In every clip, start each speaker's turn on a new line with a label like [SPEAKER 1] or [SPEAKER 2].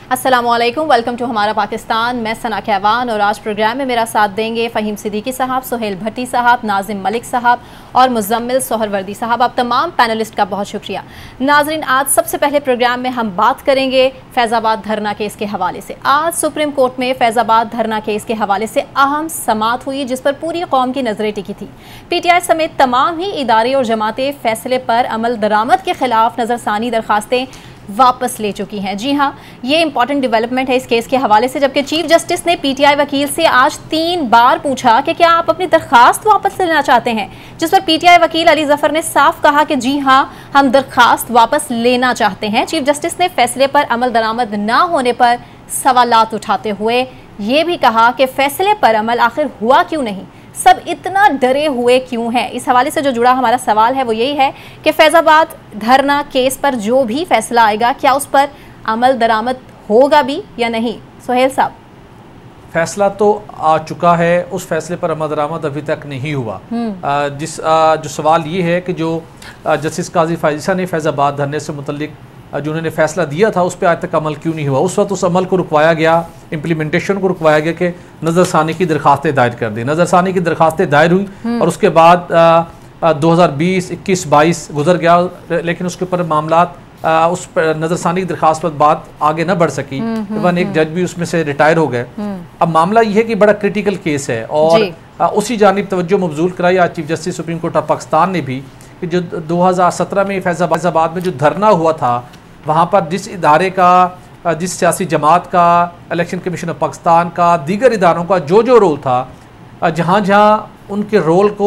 [SPEAKER 1] अस्सलामुअलैकुम, welcome to हमारा पाकिस्तान। मैं सना कहवान और आज प्रोग्राम में मेरा साथ देंगे फ़हीम सिद्दीकी साहब, सुहेल भट्टी साहब, नाजिम मलिक साहब और मुज़म्मिल सोहरवर्दी साहब। आप तमाम पैनलिस्ट का बहुत शुक्रिया। नाजरीन, आज सबसे पहले प्रोग्राम में हम बात करेंगे फैज़ाबाद धरना केस के हवाले से। आज सुप्रीम कोर्ट में फैज़ाबाद धरना केस के हवाले से अहम समाअत हुई जिस पर पूरी कौम की नज़रें टिकी थी। PTI समेत तमाम ही इदारे और जमातें फैसले पर अमल दरामद के खिलाफ नज़रसानी दरखास्तें वापस ले चुकी हैं। जी हाँ, ये इंपॉर्टेंट डेवलपमेंट है इस केस के हवाले से, जबकि चीफ जस्टिस ने PTI वकील से आज 3 बार पूछा कि क्या आप अपनी दरखास्त वापस लेना चाहते हैं, जिस पर PTI वकील अली जफर ने साफ कहा कि जी हाँ, हम दरखास्त वापस लेना चाहते हैं। चीफ जस्टिस ने फैसले पर अमल दरामद न होने पर सवालात उठाते हुए ये भी कहा कि फैसले पर अमल आखिर हुआ क्यों नहीं, सब इतना डरे हुए क्यों हैं। इस हवाले से जो जुड़ा हमारा सवाल है वो यही है कि फैज़ाबाद धरना केस पर जो भी फैसला आएगा, क्या उस पर अमल दरामद होगा भी या नहीं। सुहेल साहब,
[SPEAKER 2] फैसला तो आ चुका है, उस फैसले पर अमल दरामद अभी तक नहीं हुआ। जो सवाल ये है कि जो जस्टिस काजी फायज़ा ने फैज़ाबाद धरने से मुतल्लिक जो उन्होंने फैसला दिया था उस पर आज तक अमल क्यों नहीं हुआ। उस वक्त उस अमल को रुकवाया गया, इम्प्लीमेंटेशन को रुकवाया गया कि नज़रसानी की दरखास्तें दायर कर दी। नज़रसानी की दरखास्तें दायर हुई और उसके बाद 2020, 21, 22 गुजर गया, लेकिन उसके ऊपर मामला उस नज़रसानी की दरखास्त पर बात आगे न बढ़ सकी। इवन एक जज भी उसमें से रिटायर हो गए। अब मामला यह है कि बड़ा क्रिटिकल केस है और उसी जानिब तवज्जो मबजूल कराई आज chief justice supreme court of Pakistan ने भी कि जो 2017 में फैज़ाबाद में जो धरना हुआ था, वहाँ पर जिस इदारे का, जिस सियासी जमात का, इलेक्शन कमीशन ऑफ पाकिस्तान का, दीगर इदारों का जो रोल था, जहाँ जहाँ उनके रोल को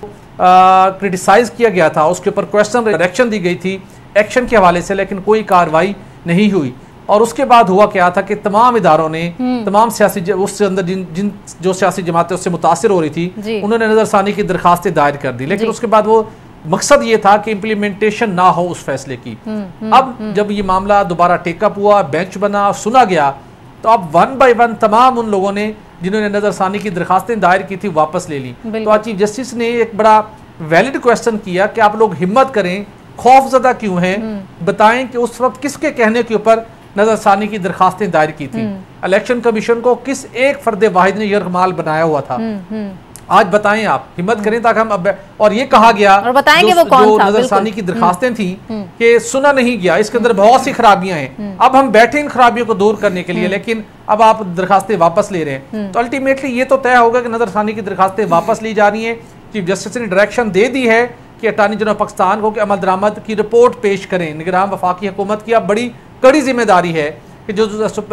[SPEAKER 2] क्रिटिसाइज़ किया गया था, उसके ऊपर क्वेश्चन डायरेक्शन दी गई थी एक्शन के हवाले से, लेकिन कोई कार्रवाई नहीं हुई। और उसके बाद हुआ क्या था कि तमाम इदारों ने, तमाम सियासी उससे अंदर जिन जो सियासी जमातें उससे मुतासिर हो रही थी, उन्होंने नज़रसानी की दरखास्तें दायर कर दी, लेकिन उसके बाद वो मकसद ये था कि इम्प्लीमेंटेशन ना हो उस फैसले की। अब जब ये मामला दोबारा टेकअप हुआ, बेंच बना, सुना गया, तो अब 1 बाय 1 तमाम उन लोगों ने जिन्होंने नज़रसानी की दरखास्तें दायर की थी वापस ले ली। तो आज चीफ जस्टिस ने एक बड़ा वैलिड क्वेश्चन किया कि आप लोग हिम्मत करें, खौफजदा क्यों हैं, बताएं कि उस वक्त किसके कहने के ऊपर नज़रसानी की दरखास्तें दायर की थी। इलेक्शन कमीशन को किस एक फर्द वाहिद ने यरगमाल बनाया हुआ था, आज बताएं, आप हिम्मत करें ताकि हम अब, और ये कहा गया
[SPEAKER 1] और बताएंगे
[SPEAKER 2] जो नज़रसानी की दरखास्तें थी कि सुना नहीं गया, इसके अंदर बहुत सी खराबियां हैं, अब हम बैठे इन खराबियों को दूर करने के लिए, लेकिन अब आप दरखास्तें वापस ले रहे हैं। तो अल्टीमेटली ये तो तय होगा कि नज़रसानी की दरखास्तें वापस ली जा रही हैं। चीफ जस्टिस ने डायरेक्शन दे दी है कि अटॉर्नी जनरल पाकिस्तान को कि अमल दरामद की रिपोर्ट पेश करें। निगरान वफाकी हुकूमत की अब बड़ी कड़ी जिम्मेदारी है कि जो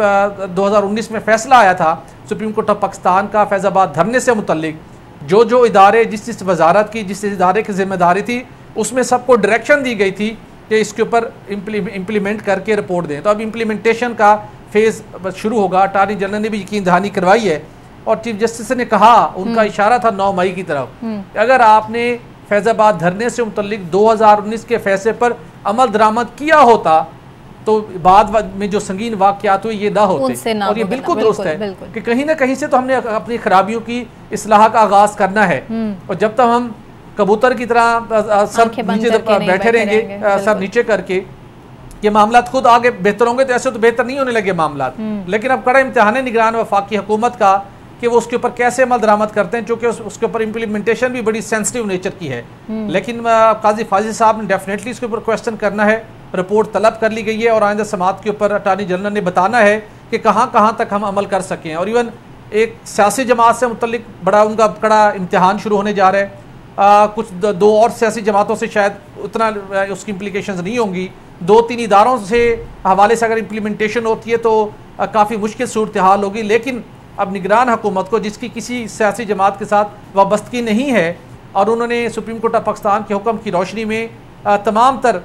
[SPEAKER 2] 2019 में फैसला आया था सुप्रीम कोर्ट ऑफ पाकिस्तान का फैज़ाबाद धरने से मुतल्लिक, जो इदारे जिस वजारत की, जिस इदारे की जिम्मेदारी थी, उसमें सबको डायरेक्शन दी गई थी कि इसके ऊपर इम्प्लीमेंट करके रिपोर्ट दें। तो अब इम्प्लीमेंटेशन का फेज़ शुरू होगा। अटॉर्नी जनरल ने भी यकीन दहानी करवाई है और चीफ जस्टिस ने कहा, उनका इशारा था 9 मई की तरफ, अगर आपने फैज़ाबाद धरने से मुतल्लिक 2019 के फैसले पर अमल दरामद किया होता तो बाद में जो संगीन वाक़यात हुए ये ना होते। और ये बिल्कुल दुरुस्त है कि कहीं ना कहीं से तो हमने अपनी खराबियों की इस्लाह का आगाज करना है, और जब तक हम कबूतर की तरह सब नीचे बैठे रहेंगे, सब नीचे करके, ये मामला खुद आगे बेहतर होंगे, तो ऐसे तो बेहतर नहीं होने लगे मामला। लेकिन अब कड़ा इम्तिहान है निगरान वफाकी हुकूमत का कि वो उसके ऊपर कैसे अमल दरामद करते हैं, चूँकि उसके ऊपर इम्प्लीमेंटेशन भी बड़ी सेंसिटिव नेचर की है। लेकिन काजी फाजिल साहब ने डेफिनेटली इसके ऊपर क्वेश्चन करना है, रिपोर्ट तलब कर ली गई है और आइंदा समाअत के ऊपर अटॉर्नी जनरल ने बताना है कि कहाँ तक हम अमल कर सकें। और इवन एक सियासी जमात से मुतल्लिक बड़ा उनका कड़ा इम्तिहान शुरू होने जा रहा है। कुछ 2 और सियासी जमातों से शायद उतना उसकी इम्प्लीकेशंस नहीं होंगी। 2-3 इदारों से हवाले से अगर इम्प्लीमेंटेशन होती है तो काफ़ी मुश्किल सूरत हाल होगी। लेकिन अब निगरान हुकूमत को, जिसकी किसी सियासी जमात के साथ वाबस्तगी नहीं है, और उन्होंने सुप्रीम कोर्ट ऑफ पाकिस्तान के हुक्म की रोशनी में तमाम तर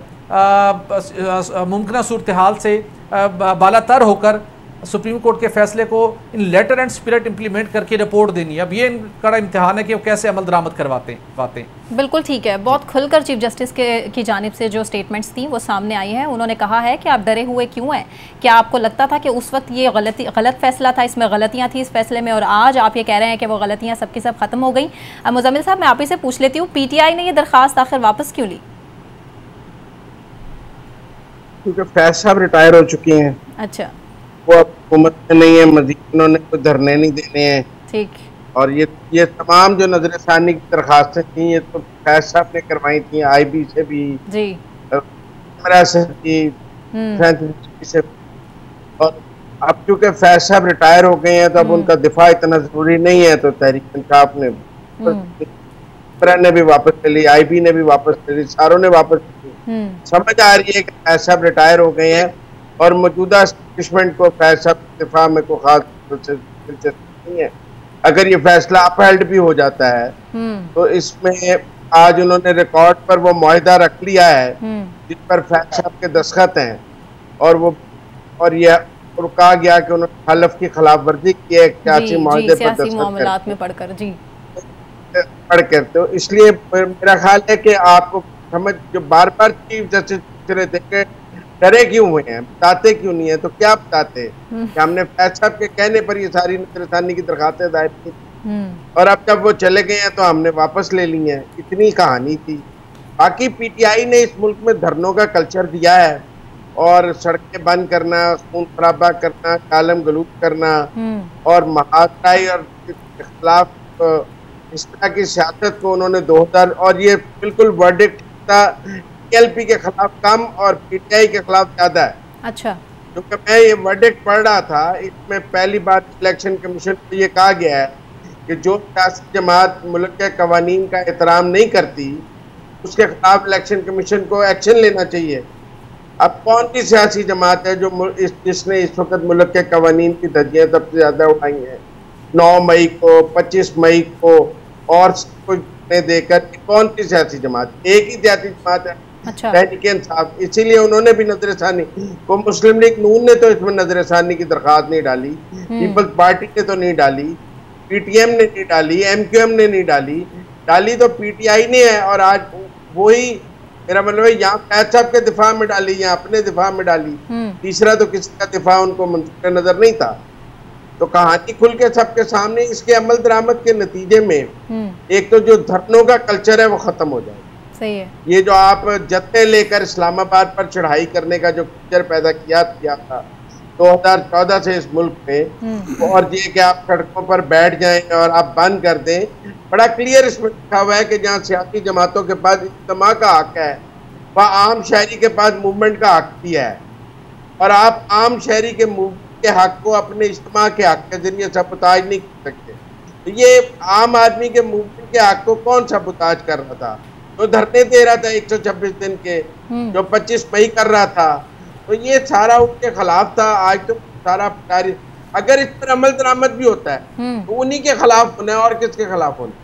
[SPEAKER 2] मुमकिन सूरत हाल से बालातर होकर सुप्रीम कोर्ट के फैसले को in letter and spirit implement करके रिपोर्ट देनी है। अब ये कड़ा इम्तिहान है कि वो कैसे अमल दरामद करवाते हैं।
[SPEAKER 1] बिल्कुल ठीक है, बहुत खुलकर चीफ जस्टिस की जानिब से जो स्टेटमेंट्स थी वो सामने आई हैं। उन्होंने कहा है कि आप डरे हुए क्यों हैं, क्या आपको लगता था कि उस वक्त ये गलत फैसला था, इसमें गलतियाँ थी इस फैसले में, और आज आप ये कह रहे हैं कि वो गलतियाँ सबकी सब खत्म हो गई। मुज़म्मिल साहब, मैं आप ही से पूछ लेती हूँ, PTI ने ये दरख्वास्त आखिर वापस क्यों ली?
[SPEAKER 3] क्योंकि फैज साहब रिटायर हो चुके हैं।
[SPEAKER 1] अच्छा।
[SPEAKER 3] वो अब हुकूमत में नहीं है, मजीद उन्होंने कोई धरने नहीं देने हैं।
[SPEAKER 1] ठीक।
[SPEAKER 3] और ये तमाम जो नजरसानी की दरखास्तें थी ये तो फैज साहब ने करवाई थी, IB से भी
[SPEAKER 1] जी,
[SPEAKER 3] से भी से। और अब चूंकि फैज साहब रिटायर हो गए हैं तो अब उनका दिफा इतना जरूरी नहीं है, तो तहरीक इंसाफ ने भी वापस ले ली, IB ने भी वापस ले ली, सारों ने वापस ले ली। समझ आ रही है कि फैज साहब रिटायर हो गए हैं और मौजूदा एस्टेब्लिशमेंट को फैज साहब के दिफा में कोई खास दिलचस्पी नहीं है। अगर ये फैसला अपहेल्ड भी हो जाता है तो इसमें आज उन्होंने रिकॉर्ड पर वो मुआहिदा रख लिया है जिस पर फैज साहब के दस्तखत हैं, और यह कहा गया कि उन्होंने हलफ की खिलाफ वर्जी की है सियासी मामले पर दस्तखत में पढ़कर। तो इसलिए मेरा ख्याल है कि आपको समझ जो बार बार चीफ जस्टिस पूछ रहे थे कि डरे क्यों हुए हैं, बताते क्यों नहीं है, तो क्या बताते कि हमने फैज साहब के कहने पर ये सारी नजरसानी की दरखास्तें दायर की और अब जब वो चले गए हैं तो हमने वापस ले ली हैं। इतनी कहानी थी। बाकी PTI ने इस मुल्क में धरनों का कल्चर दिया है और सड़कें बंद करना, खून खराबा करना, कालम गलूज करना और महागाई और खिलाफ इस तरह की सियासत को उन्होंने 2000 और ये बिल्कुल वर्डिक्ट था TLP के खिलाफ कम और PTI के खिलाफ ज्यादा है। अच्छा, क्योंकि मैं ये वर्डिक्ट पढ़ रहा था, इसमें पहली बार इलेक्शन कमीशन को ये कहा गया है कि जो सियासी जमात मुल्क के कवानीन का एहतराम नहीं करती उसके खिलाफ इलेक्शन कमीशन को एक्शन लेना चाहिए। अब कौन सी सियासी जमात है जो जिसने इस वक्त मुल्क के कवानीन की धज्जियां सबसे ज्यादा उठाई हैं? 9 मई को, 25 मई को और कुछ देकर कौन सी सियासी जमात? एक ही सियासी जमात है, तहरीक इंसाफ। इसीलिए उन्होंने भी नजरसानी को, मुस्लिम लीग नून ने तो इसमें नजरसानी की दरखास्त नहीं डाली, पीपल्स पार्टी ने तो नहीं डाली, PTM ने नहीं डाली, MQM ने नहीं डाली, डाली तो PTI ने है। और आज वही मेरा मतलब है यहाँ फैज साहब के दिफा में डाली या अपने दिफा में डाली, तीसरा तो किसी का दिफा उनको मंजूर नजर नहीं था। तो कहानी खुल के सबके सामने, इसके अमल दरामद के नतीजे में एक तो जो धरनों का कल्चर है वो खत्म हो जाए। सही है। ये जो आप जत्थे लेकर इस्लामाबाद पर चढ़ाई करने का जो कल्चर पैदा किया था 2014 से इस मुल्क में, और ये कि आप सड़कों पर बैठ जाएं और आप बंद कर दें, बड़ा क्लियर इसमें लिखा हुआ है कि जहाँ सियासी जमातों के पास इज्तिमा का हक है वह आम शहरी के पास मूवमेंट का हक भी है, और आप आम शहरी के मूवमेंट के हक को अपने इज्तिमा के हक के जरिए सबुताज नहीं कर सकते। तो ये आम आदमी के मूवमेंट के हक को कौन सबुताज कर रहा था? तो धरने दे रहा था 126 दिन के, जो 25 मई कर रहा था, तो ये सारा उनके खिलाफ था। आज तो सारा अगर इस पर अमल दरामद भी होता है तो उन्हीं के खिलाफ होना है और किसके खिलाफ होना है?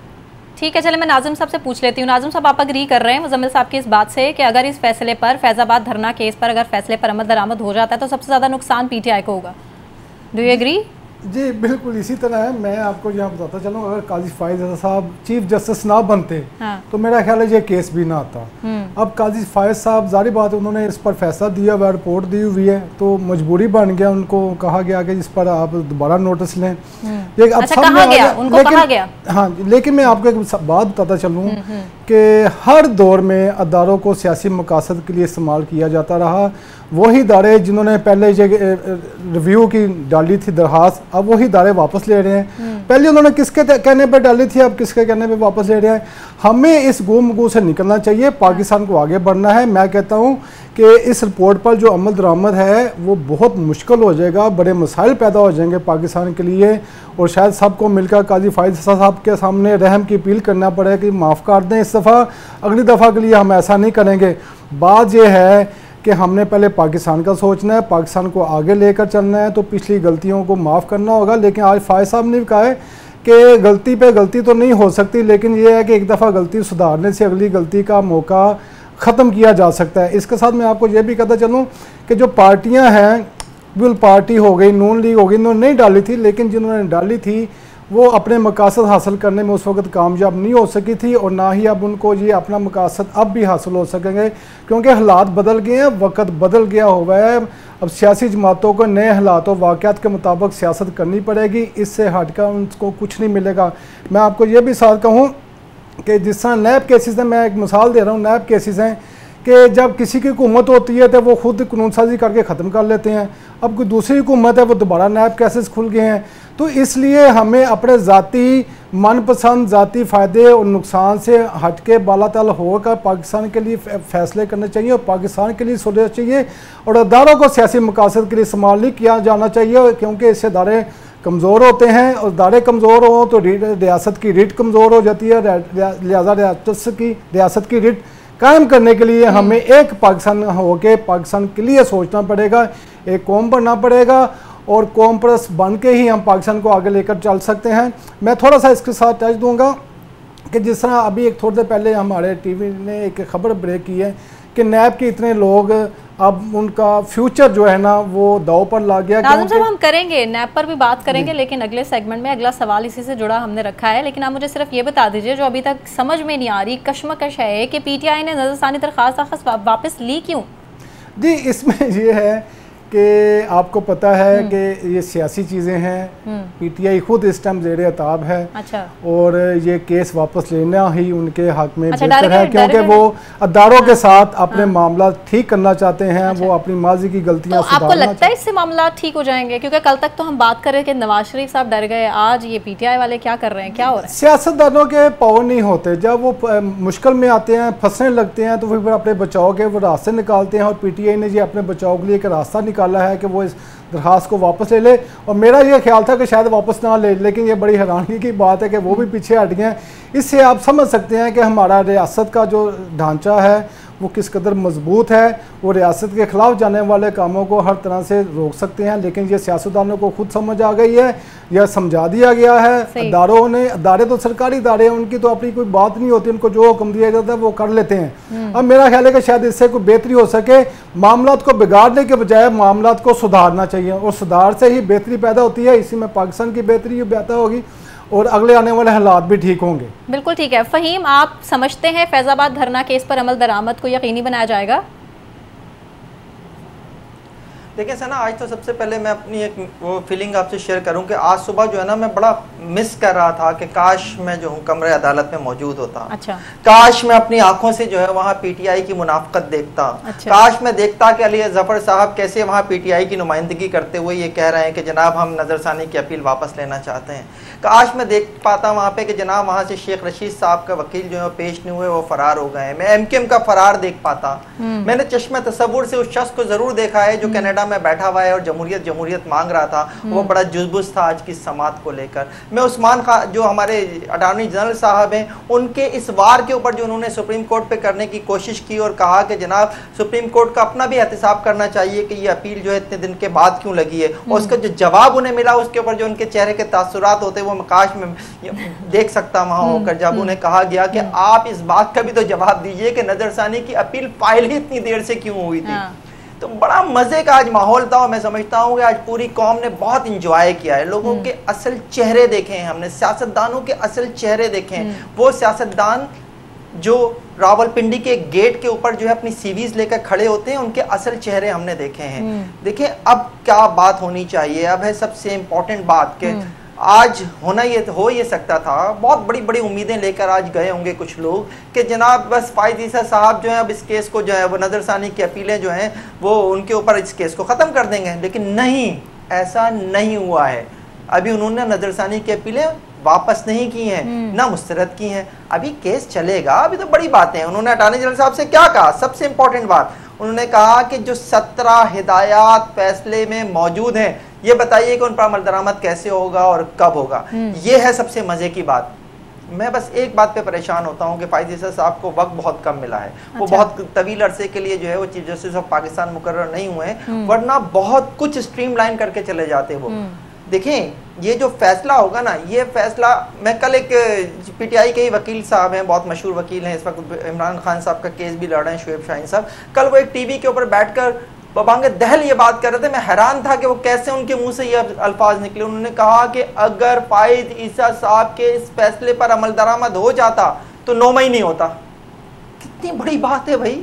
[SPEAKER 1] ठीक है, चले मैं नाजिम साहब से पूछ लेती हूँ। नाजिम साहब, आप अग्री कर रहे हैं मुजम्मिल साहब की इस बात से कि अगर इस फैसले पर, फैजाबाद धरना केस पर अगर फैसले पर अमल दरामद हो जाता है तो सबसे ज़्यादा नुकसान PTI को होगा? Do you agree?
[SPEAKER 4] जी बिल्कुल इसी तरह है। मैं आपको यहाँ बताता चलूँ, अगर काजी फायज साहब चीफ जस्टिस ना बनते तो मेरा ख्याल है ये केस भी ना आता। अब काजी फायज साहब, जारी बात है, उन्होंने इस पर फैसला दिया हुआ, रिपोर्ट दी हुई है, तो मजबूरी बन गया, उनको कहा गया कि इस पर आप दोबारा नोटिस लें। लेकिन अब
[SPEAKER 1] अच्छा, कहा गया, उनको कहा गया।
[SPEAKER 4] हाँ, लेकिन मैं आपको एक बात बताता चलूँ कि हर दौर में अदारों को सियासी मकासद के लिए इस्तेमाल किया जाता रहा। वही इदारे जिन्होंने पहले रिव्यू की डाली थी दरखास्त, अब वही इदारे वापस ले रहे हैं। पहले उन्होंने किसके कहने पर डाली थी, अब किसके कहने पे वापस ले रहे हैं। हमें इस गुमगू से निकलना चाहिए, पाकिस्तान को आगे बढ़ना है। मैं कहता हूँ कि इस रिपोर्ट पर जो अमल दरामद है वो बहुत मुश्किल हो जाएगा, बड़े मसाइल पैदा हो जाएंगे पाकिस्तान के लिए, और शायद सबको मिलकर काजी फायज साहब के सामने रहम की अपील करना पड़े कि माफ़ कर दें इस दफ़ा, अगली दफ़ा के लिए हम ऐसा नहीं करेंगे। बात यह है कि हमने पहले पाकिस्तान का सोचना है, पाकिस्तान को आगे लेकर चलना है, तो पिछली गलतियों को माफ़ करना होगा। लेकिन आज फायज साहब ने भी कहा है कि गलती पे गलती तो नहीं हो सकती, लेकिन ये है कि एक दफ़ा गलती सुधारने से अगली गलती का मौका ख़त्म किया जा सकता है। इसके साथ मैं आपको ये भी कहता चलूँ कि जो पार्टियाँ हैं, पीपल पार्टी हो गई, नून लीग हो गई, इन्होंने नहीं डाली थी, लेकिन जिन्होंने डाली थी वो अपने मकासद हासिल करने में उस वक्त कामयाब नहीं हो सकी थी, और ना ही अब उनको ये अपना मकासद अब भी हासिल हो सकेंगे, क्योंकि हालात बदल गए हैं, वक्त बदल गया हुआ है। अब सियासी जमातों को नए हालात और वाक़यात के मुताबिक सियासत करनी पड़ेगी, इससे हटकर उनको कुछ नहीं मिलेगा। मैं आपको ये भी साथ कहूँ कि जिस तरह नैब केसेस हैं, मैं एक मिसाल दे रहा हूँ, नैब केसेस हैं कि जब किसी की हुकूमत होती है तो वो खुद कानून साजी करके ख़त्म कर लेते हैं, अब कोई दूसरी हुकूमत है वो दोबारा नैब केसेस खुल गए हैं। तो इसलिए हमें अपने ज़ाती मनपसंद ज़ाती फ़ायदे और नुकसान से हट के बालातल होकर पाकिस्तान के लिए फ़ैसले करने चाहिए और पाकिस्तान के लिए सोचना चाहिए, और अदारों को सियासी मकासद के लिए इस्तेमाल नहीं किया जाना चाहिए, क्योंकि इससे अदारे कमज़ोर होते हैं और अदारे कमज़ोर हों तो रियासत की रीट कमज़ोर हो जाती है। लिहाजा रियासत की रीट कायम करने के लिए हमें एक पाकिस्तान होके पाकिस्तान के लिए सोचना पड़ेगा, एक कौम बनना पड़ेगा, और कौम परस्त बन के ही हम पाकिस्तान को आगे लेकर चल सकते हैं। मैं थोड़ा सा इसके साथ टच दूंगा कि जिस तरह अभी एक थोड़ी देर पहले हमारे टीवी ने एक खबर ब्रेक की है कि नैब के इतने लोग, अब उनका फ्यूचर जो है ना वो दाव पर लग गया।
[SPEAKER 1] नाज़िम साहब, हम करेंगे नैब पर भी बात करेंगे, लेकिन अगले सेगमेंट में अगला सवाल इसी से जुड़ा हमने रखा है। लेकिन आप मुझे सिर्फ ये बता दीजिए, जो अभी तक समझ में नहीं आ रही कशमकश है कि पीटीआई ने नजरसानी दरख्वास्त वापस ली क्यों?
[SPEAKER 4] जी, इसमें ये है कि आपको पता है कि ये सियासी चीज़ें हैं, पीटीआई खुद इस टाइम ज़ेरे अताब है।
[SPEAKER 1] अच्छा।
[SPEAKER 4] और ये केस वापस लेना ही उनके हक में
[SPEAKER 1] अच्छा,
[SPEAKER 4] बेहतर है, क्योंकि वो अदारों के साथ अपने मामला ठीक करना चाहते हैं।
[SPEAKER 1] अच्छा।
[SPEAKER 4] वो अपनी माजी की गलतियां
[SPEAKER 1] तो आपको लगता है इससे मामला ठीक हो जाएंगे? क्योंकि कल तक तो हम बात कर रहे थे नवाज शरीफ साहब डर गए, आज ये पीटीआई वाले क्या कर रहे हैं, क्या हो रहा है?
[SPEAKER 4] सियासतदानों के पावर नहीं होते, जब वो मुश्किल में आते हैं, फंसने लगते हैं, तो फिर अपने बचाव के वो रास्ते निकालते हैं, और पीटीआई ने ये अपने बचाव के लिए एक रास्ता निकाला है कि वो इस दरख्वास्त को वापस ले ले। और मेरा ये ख्याल था कि शायद वापस ना ले, लेकिन ये बड़ी हैरानी की बात है कि वो भी पीछे हट गए हैं। इससे आप समझ सकते हैं कि हमारा रियासत का जो ढांचा है वो किस कदर मजबूत है। वो रियासत के खिलाफ जाने वाले कामों को हर तरह से रोक सकते हैं, लेकिन ये सियासतदानों को खुद समझ आ गई है या समझा दिया गया है। अदारों ने, अदारे तो सरकारी अदारे हैं, उनकी तो अपनी कोई बात नहीं होती, उनको जो हुक्म दिया जाता है वो कर लेते हैं। अब मेरा ख्याल है कि शायद इससे कोई बेहतरी हो सके। मामलात को बिगाड़ने के बजाय मामलात को सुधारना चाहिए, और सुधार से ही बेहतरी पैदा होती है। इसी में पाकिस्तान की बेहतरी बेहतर होगी और अगले आने वाले हालात भी ठीक होंगे।
[SPEAKER 1] बिल्कुल ठीक है। फ़हीम, आप समझते हैं फैज़ाबाद धरना केस पर अमल दरामद को यकीनी बनाया जाएगा?
[SPEAKER 5] देखिए सना, आज तो सबसे पहले मैं अपनी एक वो फीलिंग आपसे शेयर करूं कि आज सुबह जो है ना मैं बड़ा मिस कर रहा था कि काश मैं जो हूँ कमरे अदालत में मौजूद होता।
[SPEAKER 1] अच्छा।
[SPEAKER 5] काश मैं अपनी आंखों से जो है वहाँ पीटीआई की मुनाफकत देखता। अच्छा। काश मैं देखता कि अली जफर साहब कैसे वहाँ पीटीआई की नुमाइंदगी करते हुए ये कह रहे हैं कि जनाब हम नजरसानी की अपील वापस लेना चाहते हैं। काश मैं देख पाता वहाँ पे कि जनाब वहाँ से शेख रशीद साहब का वकील जो है पेश नहीं हुए, वो फरार हो गए। मैं एमकेएम का फरार देख पाता। मैंने चश्मे तसव्वुर से उस शख्स को जरूर देखा है जो कनाडा में बैठा हुआ है और जमहूरियत मांग रहा था। वो बड़ा जुज़बुज़ था आज की समात को लेकर। मैं उस्मान खान जो हमारे अटॉर्नी जनरल साहब हैं, उनके इस वार के ऊपर जो उन्होंने सुप्रीम कोर्ट पे करने की कोशिश की और कहा कि जनाब सुप्रीम कोर्ट का अपना भी एहतिसाब करना चाहिए कि ये अपील जो है इतने दिन के बाद क्यों लगी है, और उसका जो जवाब उन्हें मिला उसके ऊपर जो उनके चेहरे के तासुरात होते वो काश में देख सकता वहां होकर, जब उन्हें कहा गया कि आप इस बात का भी तो जवाब दीजिए कि नजरसानी की अपील फाइल ही इतनी देर से क्यों हुई थी। तो बड़ा मजे का आज माहौल था, और मैं समझता हूँ कि आज पूरी कौम ने बहुत इंजॉय किया है। लोगों के असल चेहरे देखे हैं हमने, सियासतदानों के असल चेहरे देखे हैं। वो सियासतदान जो रावलपिंडी के गेट के ऊपर जो है अपनी सीवीज लेकर खड़े होते हैं, उनके असल चेहरे हमने देखे हैं। देखिए अब क्या बात होनी चाहिए, अब है सबसे इम्पोर्टेंट बात कि आज हो ये सकता था, बहुत बड़ी बड़ी उम्मीदें लेकर आज गए होंगे कुछ लोग कि जनाब बस फायद ईसा साहब जो है अब इस केस को जो है वो नजरसानी की अपीलें जो हैं वो उनके ऊपर इस केस को ख़त्म कर देंगे, लेकिन नहीं, ऐसा नहीं हुआ है। अभी उन्होंने नजरसानी की अपीलें वापस नहीं की हैं, ना मुस्तरद की हैं, अभी केस चलेगा। अभी तो बड़ी बातें हैं। उन्होंने अटॉर्नी जनरल साहब से क्या कहा, सबसे इंपॉर्टेंट बात उन्होंने कहा कि जो 17 हिदायत फैसले में मौजूद हैं, ये बताइए कि उन पर अमल दरामद कैसे होगा और कब होगा। ये है सबसे मजे की बात। मैं बस एक बात पे परेशान होता हूँ कि फायद ईसा साहब को वक्त बहुत कम मिला है। वो बहुत तवील अरसे के लिए जो है वो चीफ जस्टिस ऑफ पाकिस्तान मुकर्रर नहीं हुए, वरना बहुत कुछ स्ट्रीमलाइन करके चले जाते वो। देखें ये जो फैसला होगा ना, ये फैसला, मैं कल एक पीटीआई के ही वकील साहब हैं, बहुत मशहूर वकील हैं, इस वक्त इमरान खान साहब का केस भी लड़ रहे हैं, शुएब शाहीन साहब, कल वो एक टीवी के ऊपर बैठकर बबांगे दहल ये बात कर रहे थे। मैं हैरान था कि वो कैसे उनके मुंह से ये अल्फाज निकले। उन्होंने कहा कि अगर फायद ईसा साहब के इस फैसले पर अमल दरामद हो जाता तो 9 मई नहीं होता। कितनी बड़ी बात है भाई,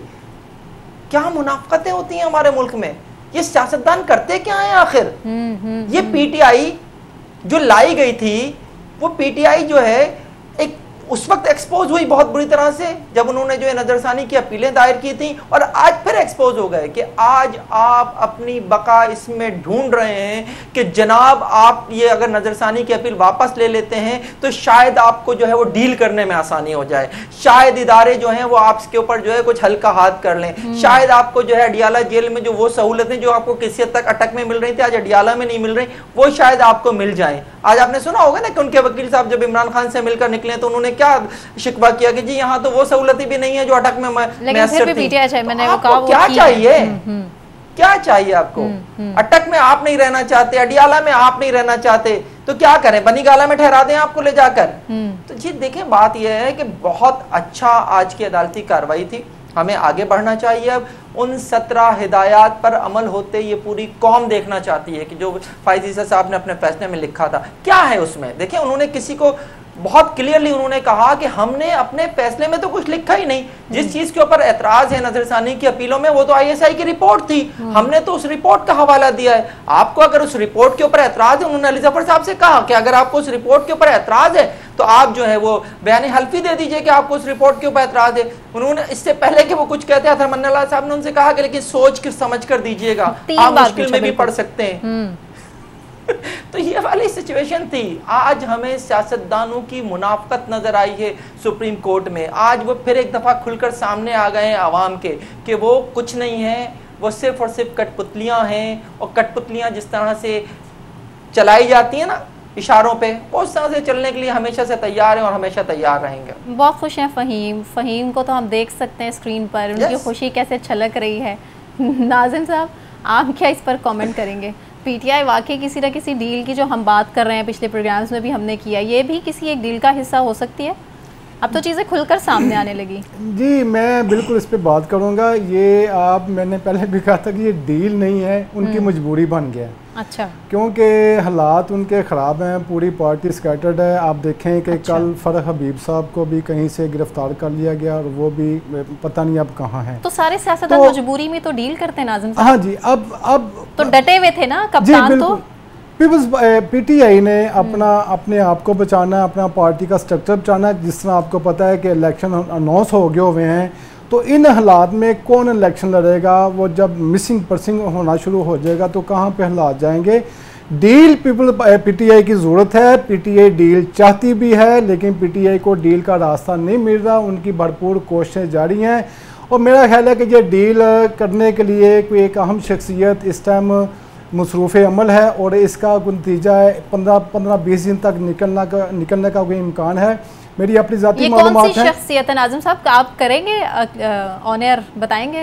[SPEAKER 5] क्या मुनाफकतें होती हैं हमारे मुल्क में। ये सियासतदान करते क्या है आखिर। ये पीटीआई जो लाई गई थी, वो पीटीआई जो है एक उस वक्त एक्सपोज हुई बहुत बुरी तरह से जब उन्होंने जो है नजरसानी की अपीलें दायर की थी, और आज फिर एक्सपोज हो गए कि आज आप अपनी बका इसमें ढूंढ रहे हैं कि जनाब आप ये अगर नजरसानी की अपील वापस ले लेते हैं तो शायद आपको जो है वो डील करने में आसानी हो जाए, शायद इदारे जो हैं वो आपके ऊपर जो है कुछ हल्का हाथ कर लें, शायद आपको जो है अडियाला जेल में जो वो सहूलतें जो आपको किसी हद तक अटक में मिल रही थी आज अडियाला में नहीं मिल रही, वो शायद आपको मिल जाए। आज आपने सुना होगा ना कि उनके वकील साहब जब इमरान खान से मिलकर निकले तो उन्होंने क्या शिकवा किया कि जी यहाँ तो वो सहूलतें भी नहीं है जो अटक में मैसर थी। आपको क्या चाहिए, क्या चाहिए आपको? अटक में आप नहीं रहना चाहते, अडियाला में आप नहीं रहना चाहते, तो क्या करें, बनीगाला में ठहरा दें आपको ले जाकर? तो जी देखें, बात यह है कि बहुत अच्छा आज की अदालती कार्रवाई थी, हमें आगे बढ़ना चाहिए। अब उन 17 हिदायत पर अमल होते ये पूरी कौम देखना चाहती है कि जो फायद ईसा साहब ने अपने फैसले में लिखा था क्या है उसमें। देखिए, उन्होंने किसी को बहुत क्लियरली उन्होंने कहा कि हमने अपने फैसले में तो कुछ लिखा ही नहीं, जिस चीज के ऊपर एतराज है नजरसानी की अपीलों में वो तो ISI की रिपोर्ट थी, हमने तो उस रिपोर्ट का हवाला दिया है। आपको अगर उस रिपोर्ट के ऊपर एतराज है, उन्होंने अली जफर साहब से कहा कि अगर आपको उस रिपोर्ट के ऊपर एतराज है तो आप जो है वो बयान हल्फी दे दीजिए कि आपको उस रिपोर्ट के ऊपर एतराज है। उन्होंने इससे पहले कि वो कुछ कहते हैं अथर साहब ने उनसे कहा कि लेकिन सोच कर समझ कर दीजिएगा, आप मुश्किल में भी पड़ सकते हैं। तो ये वाली सिचुएशन थी। आज हमें सियासतदानों की मुनाफकत नजर आई है सुप्रीम कोर्ट में, आज वो फिर एक दफा खुलकर सामने आ गए हैं आवाम के कि वो कुछ नहीं है, वो सिर्फ और सिर्फ कठपुतलियां हैं, और कठपुतलियां जिस तरह से चलाई जाती है ना इशारों पे, वो उस तरह से चलने के लिए हमेशा से तैयार हैं और हमेशा तैयार रहेंगे।
[SPEAKER 1] बहुत खुश हैं फ़हीम को तो हम देख सकते हैं स्क्रीन पर, उनकी खुशी कैसे छलक रही है। नाज़िम साहब, आप क्या इस पर कमेंट करेंगे? PTI वाकई किसी न किसी डील की, जो हम बात कर रहे हैं पिछले प्रोग्राम्स में भी हमने किया, ये भी किसी एक डील का हिस्सा हो सकती है? अब तो चीज़ें खुलकर सामने आने लगी। जी,
[SPEAKER 4] मैं बिल्कुल इस पे बात करूंगा। ये मैंने पहले भी कहा था कि ये डील नहीं है, उनकी मजबूरी बन गया।
[SPEAKER 1] अच्छा।
[SPEAKER 4] क्योंकि हालात उनके ख़राब हैं, पूरी पार्टी स्कैटर्ड है। आप देखें कि कल फरह हबीब साहब को भी कहीं से गिरफ्तार कर लिया गया और वो भी पता नहीं अब कहाँ है।
[SPEAKER 1] तो सारे सियासतदान मजबूरी में तो डील करते हैं नाज़िम साहब।
[SPEAKER 4] हाँ जी, अब
[SPEAKER 1] तो डटे हुए थे ना कप्तान। तो
[SPEAKER 4] पीपल्स PTI ने अपने आप को बचाना, अपना पार्टी का स्ट्रक्चर बचाना। जिस तरह आपको पता है कि इलेक्शन अनाउंस हो गए हुए हैं, तो इन हालात में कौन इलेक्शन लड़ेगा? वो जब मिसिंग पर्सन होना शुरू हो जाएगा तो कहाँ पे हालात जाएंगे? डील PTI की ज़रूरत है, PTI डील चाहती भी है, लेकिन PTI को डील का रास्ता नहीं मिल रहा। उनकी भरपूर कोशिशें जारी हैं और मेरा ख्याल है कि ये डील करने के लिए कोई एक अहम शख्सियत इस टाइम मसरूफ़ अमल है और इसका नतीजा 15-20 दिन तक निकलने का कोई इम्कान है। मेरी अपनी ज़ाती मालूमात है।
[SPEAKER 1] कौन सी शख्सियत है नाज़िम साहब, आप करेंगे ऑन एयर बताएंगे?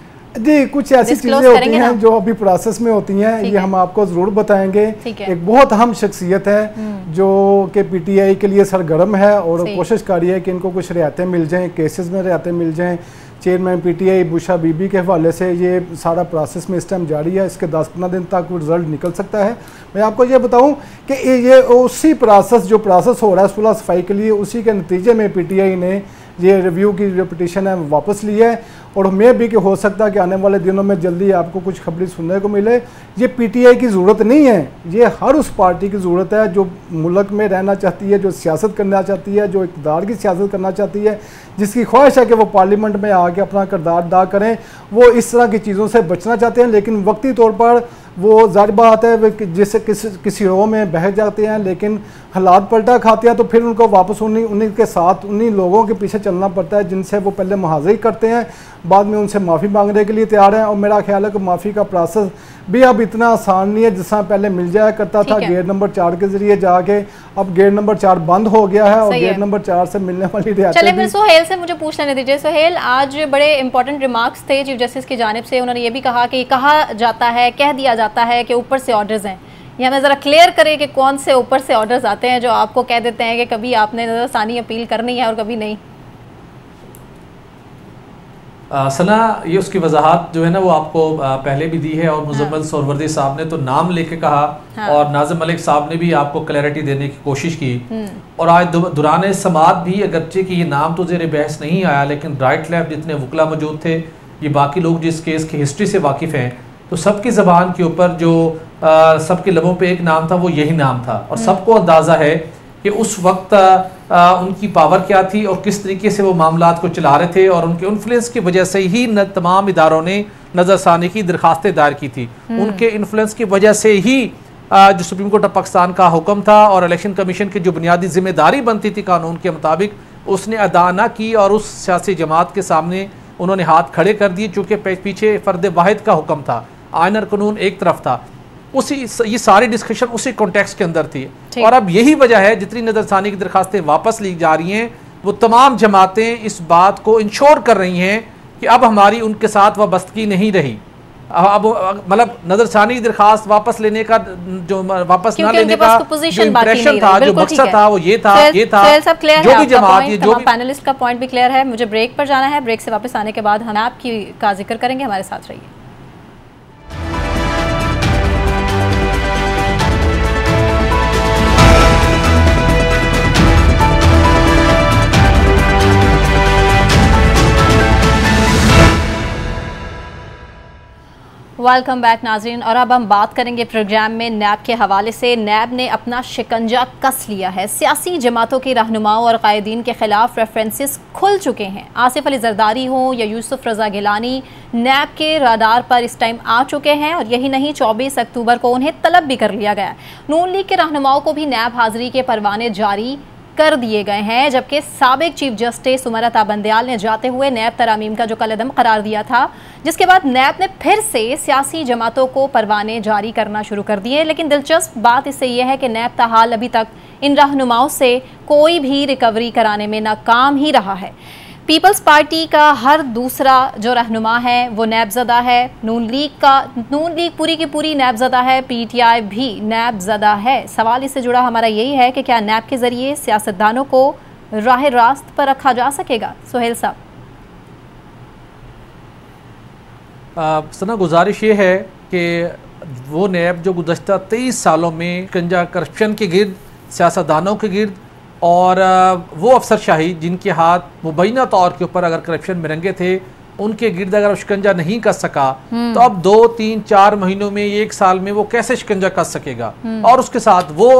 [SPEAKER 4] जी, कुछ ऐसी चीज़ें होती हैं जो अभी प्रोसेस में होती हैं, ये हम आपको ज़रूर बताएंगे। एक बहुत अहम शख्सियत है जो कि PTI के लिए सरगर्म है और कोशिश कर रही है कि इनको कुछ रियायतें मिल जाएं, केसेस में रियायतें मिल जाएं। चेयरमैन PTI बुशा बीबी के हवाले से ये सारा प्रोसेस में इस टाइम जारी है। इसके 10-15 दिन तक रिजल्ट निकल सकता है। मैं आपको ये बताऊं कि ये उसी जो प्रोसेस हो रहा है सुलह सफाई के लिए, उसी के नतीजे में PTI ने ये रिव्यू की जो पिटीशन है वापस ली है और उम्मीद भी कि हो सकता है कि आने वाले दिनों में जल्दी आपको कुछ खबरें सुनने को मिले। ये PTI की ज़रूरत नहीं है, ये हर उस पार्टी की ज़रूरत है जो मुल्क में रहना चाहती है, जो सियासत करना चाहती है, जो इक़्तिदार की सियासत करना चाहती है, जिसकी ख्वाहिश है कि वो पार्लियामेंट में आके अपना किरदार अदा करें। वो इस तरह की चीज़ों से बचना चाहते हैं, लेकिन वक्ती तौर पर वो ज़ाहिर बात है जैसे किसी रो में बह जाते हैं, लेकिन हालात पलटा खाते हैं तो फिर उनको वापस उन्हीं के साथ उन्हीं लोगों के पीछे चलना पड़ता है जिनसे वो पहले मुहाज़री करते हैं, बाद में उनसे माफ़ी मांगने के लिए तैयार हैं। और मेरा ख्याल है कि माफ़ी का प्रोसेस भी अब इतना आसान नहीं है जिस तरह पहले मिल जाया करता था गेट नंबर 4 के जरिए जाके। अब गेट नंबर 4 बंद हो गया है और गेट नंबर 4 से मिलने वाली रियायतें।
[SPEAKER 1] चलिए फिर सुहेल से मुझे पूछ लेने दीजिए। सुहेल, आज बड़े इंपॉर्टेंट रिमार्क्स थे चीफ जस्टिस की जानिब से। उन्होंने ये भी कहा कि कहा जाता है, कह दिया जाता है कि ऊपर से ऑर्डर्स हैं। ये हमें ज़रा क्लियर करें कि कौन से ऊपर से ऑर्डर्स आते हैं जो आपको कह देते हैं कि कभी आपने नज़रसानी अपील करनी है और कभी नहीं।
[SPEAKER 2] सना, ये उसकी वजाहत जो है ना वो आपको पहले भी दी है और मुजम्मिल सोहरवर्दी साहब ने तो नाम लेके कहा और नाज़िम मलिक साहब ने भी आपको क्लैरिटी देने की कोशिश की। और आज दौरान समात भी अगरचे कि ये नाम तो ज़ेर बहस नहीं आया, लेकिन राइट लेफ्ट जितने वकला मौजूद थे, ये बाकी लोग जिस केस की हिस्ट्री से वाकिफ़ हैं, तो सबकी ज़बान के ऊपर जो सबके लबों पे एक नाम था वो यही नाम था। और सबको अंदाज़ा है कि उस वक्त उनकी पावर क्या थी और किस तरीके से वो मामलात को चला रहे थे, और उनके इन्फ्लुएंस की वजह से ही तमाम इदारों ने नजरसानी की दरखास्तें दायर की थी। उनके इन्फ्लुएंस की वजह से ही जो सुप्रीम कोर्ट ऑफ पाकिस्तान का हुक्म था और इलेक्शन कमीशन की जो बुनियादी जिम्मेदारी बनती थी कानून के मुताबिक, उसने अदा ना की और उस सियासी जमात के सामने उन्होंने हाथ खड़े कर दिए, चूँकि पीछे फ़र्द वाहिद का हुक्म था, आइन और कानून एक तरफ था। ये सारी डिस्कशन उसी कॉन्टेक्स्ट के अंदर थी। और अब यही वजह है जितनी नजरसानी की दरखास्तें वापस ली जा रही हैं, वो तमाम जमातें इस बात को इंश्योर कर रही हैं कि अब हमारी उनके साथ वाबस्तगी नहीं रही। अब मतलब नजरसानी की दरखास्त वापस लेने का जो वापस ना लेने का जो इंप्रेशन था, जो मकसद था, वो ये था जो भी जमात, जो भी
[SPEAKER 1] पैनलिस्ट का पॉइंट भी क्लियर है। मुझे ब्रेक पर जाना है, ब्रेक से वापस आने के बाद हम आपकी का जिक्र करेंगे, हमारे साथ रहिए। वेलकम बैक नाज़रीन, और अब हम बात करेंगे प्रोग्राम में नैब के हवाले से। नैब ने अपना शिकंजा कस लिया है। सियासी जमातों के रहनुमाओं और कायदीन के खिलाफ रेफरेंसेस खुल चुके हैं। आसिफ अली जरदारी हो या यूसुफ रजा गिलानी नैब के रडार पर इस टाइम आ चुके हैं, और यही नहीं 24 अक्टूबर को उन्हें तलब भी कर लिया गया। नून लीग के रहनुमाओं को भी नैब हाजिरी के परवाने जारी कर दिए गए हैं, जबकि साबिक चीफ जस्टिस उमर अता बंदयाल ने जाते हुए नैब तरामीम का जो कलअदम करार दिया था, जिसके बाद नैब ने फिर से सियासी जमातों को परवाने जारी करना शुरू कर दिए। लेकिन दिलचस्प बात इससे यह है कि नैब ताहाल अभी तक इन रहनुमाओं से कोई भी रिकवरी कराने में नाकाम ही रहा है। पीपल्स पार्टी का हर दूसरा जो रहनुमा है वो नैबज़दा है, नून लीग पूरी की पूरी नैबज़दा है, पीटीआई भी नैबज़दा है। सवाल इससे जुड़ा हमारा यही है कि क्या नैब के ज़रिए सियासतदानों को राह रास्त पर रखा जा सकेगा? सुहेल साहब।
[SPEAKER 2] सना गुजारिश ये है कि वो नैब जो गुज़श्ता 23 सालों में शिकंजा करप्शन के गिर्द, सियासतदानों के गिर्द और वो अफसरशाही जिनके हाथ मुबैना तौर के ऊपर अगर करप्शन में रंगे थे, उनके गिर्द अगर शिकंजा नहीं कर सका, तो अब 2, 3, 4 महीनों में, 1 साल में वो कैसे शिकंजा कर सकेगा? और उसके साथ वो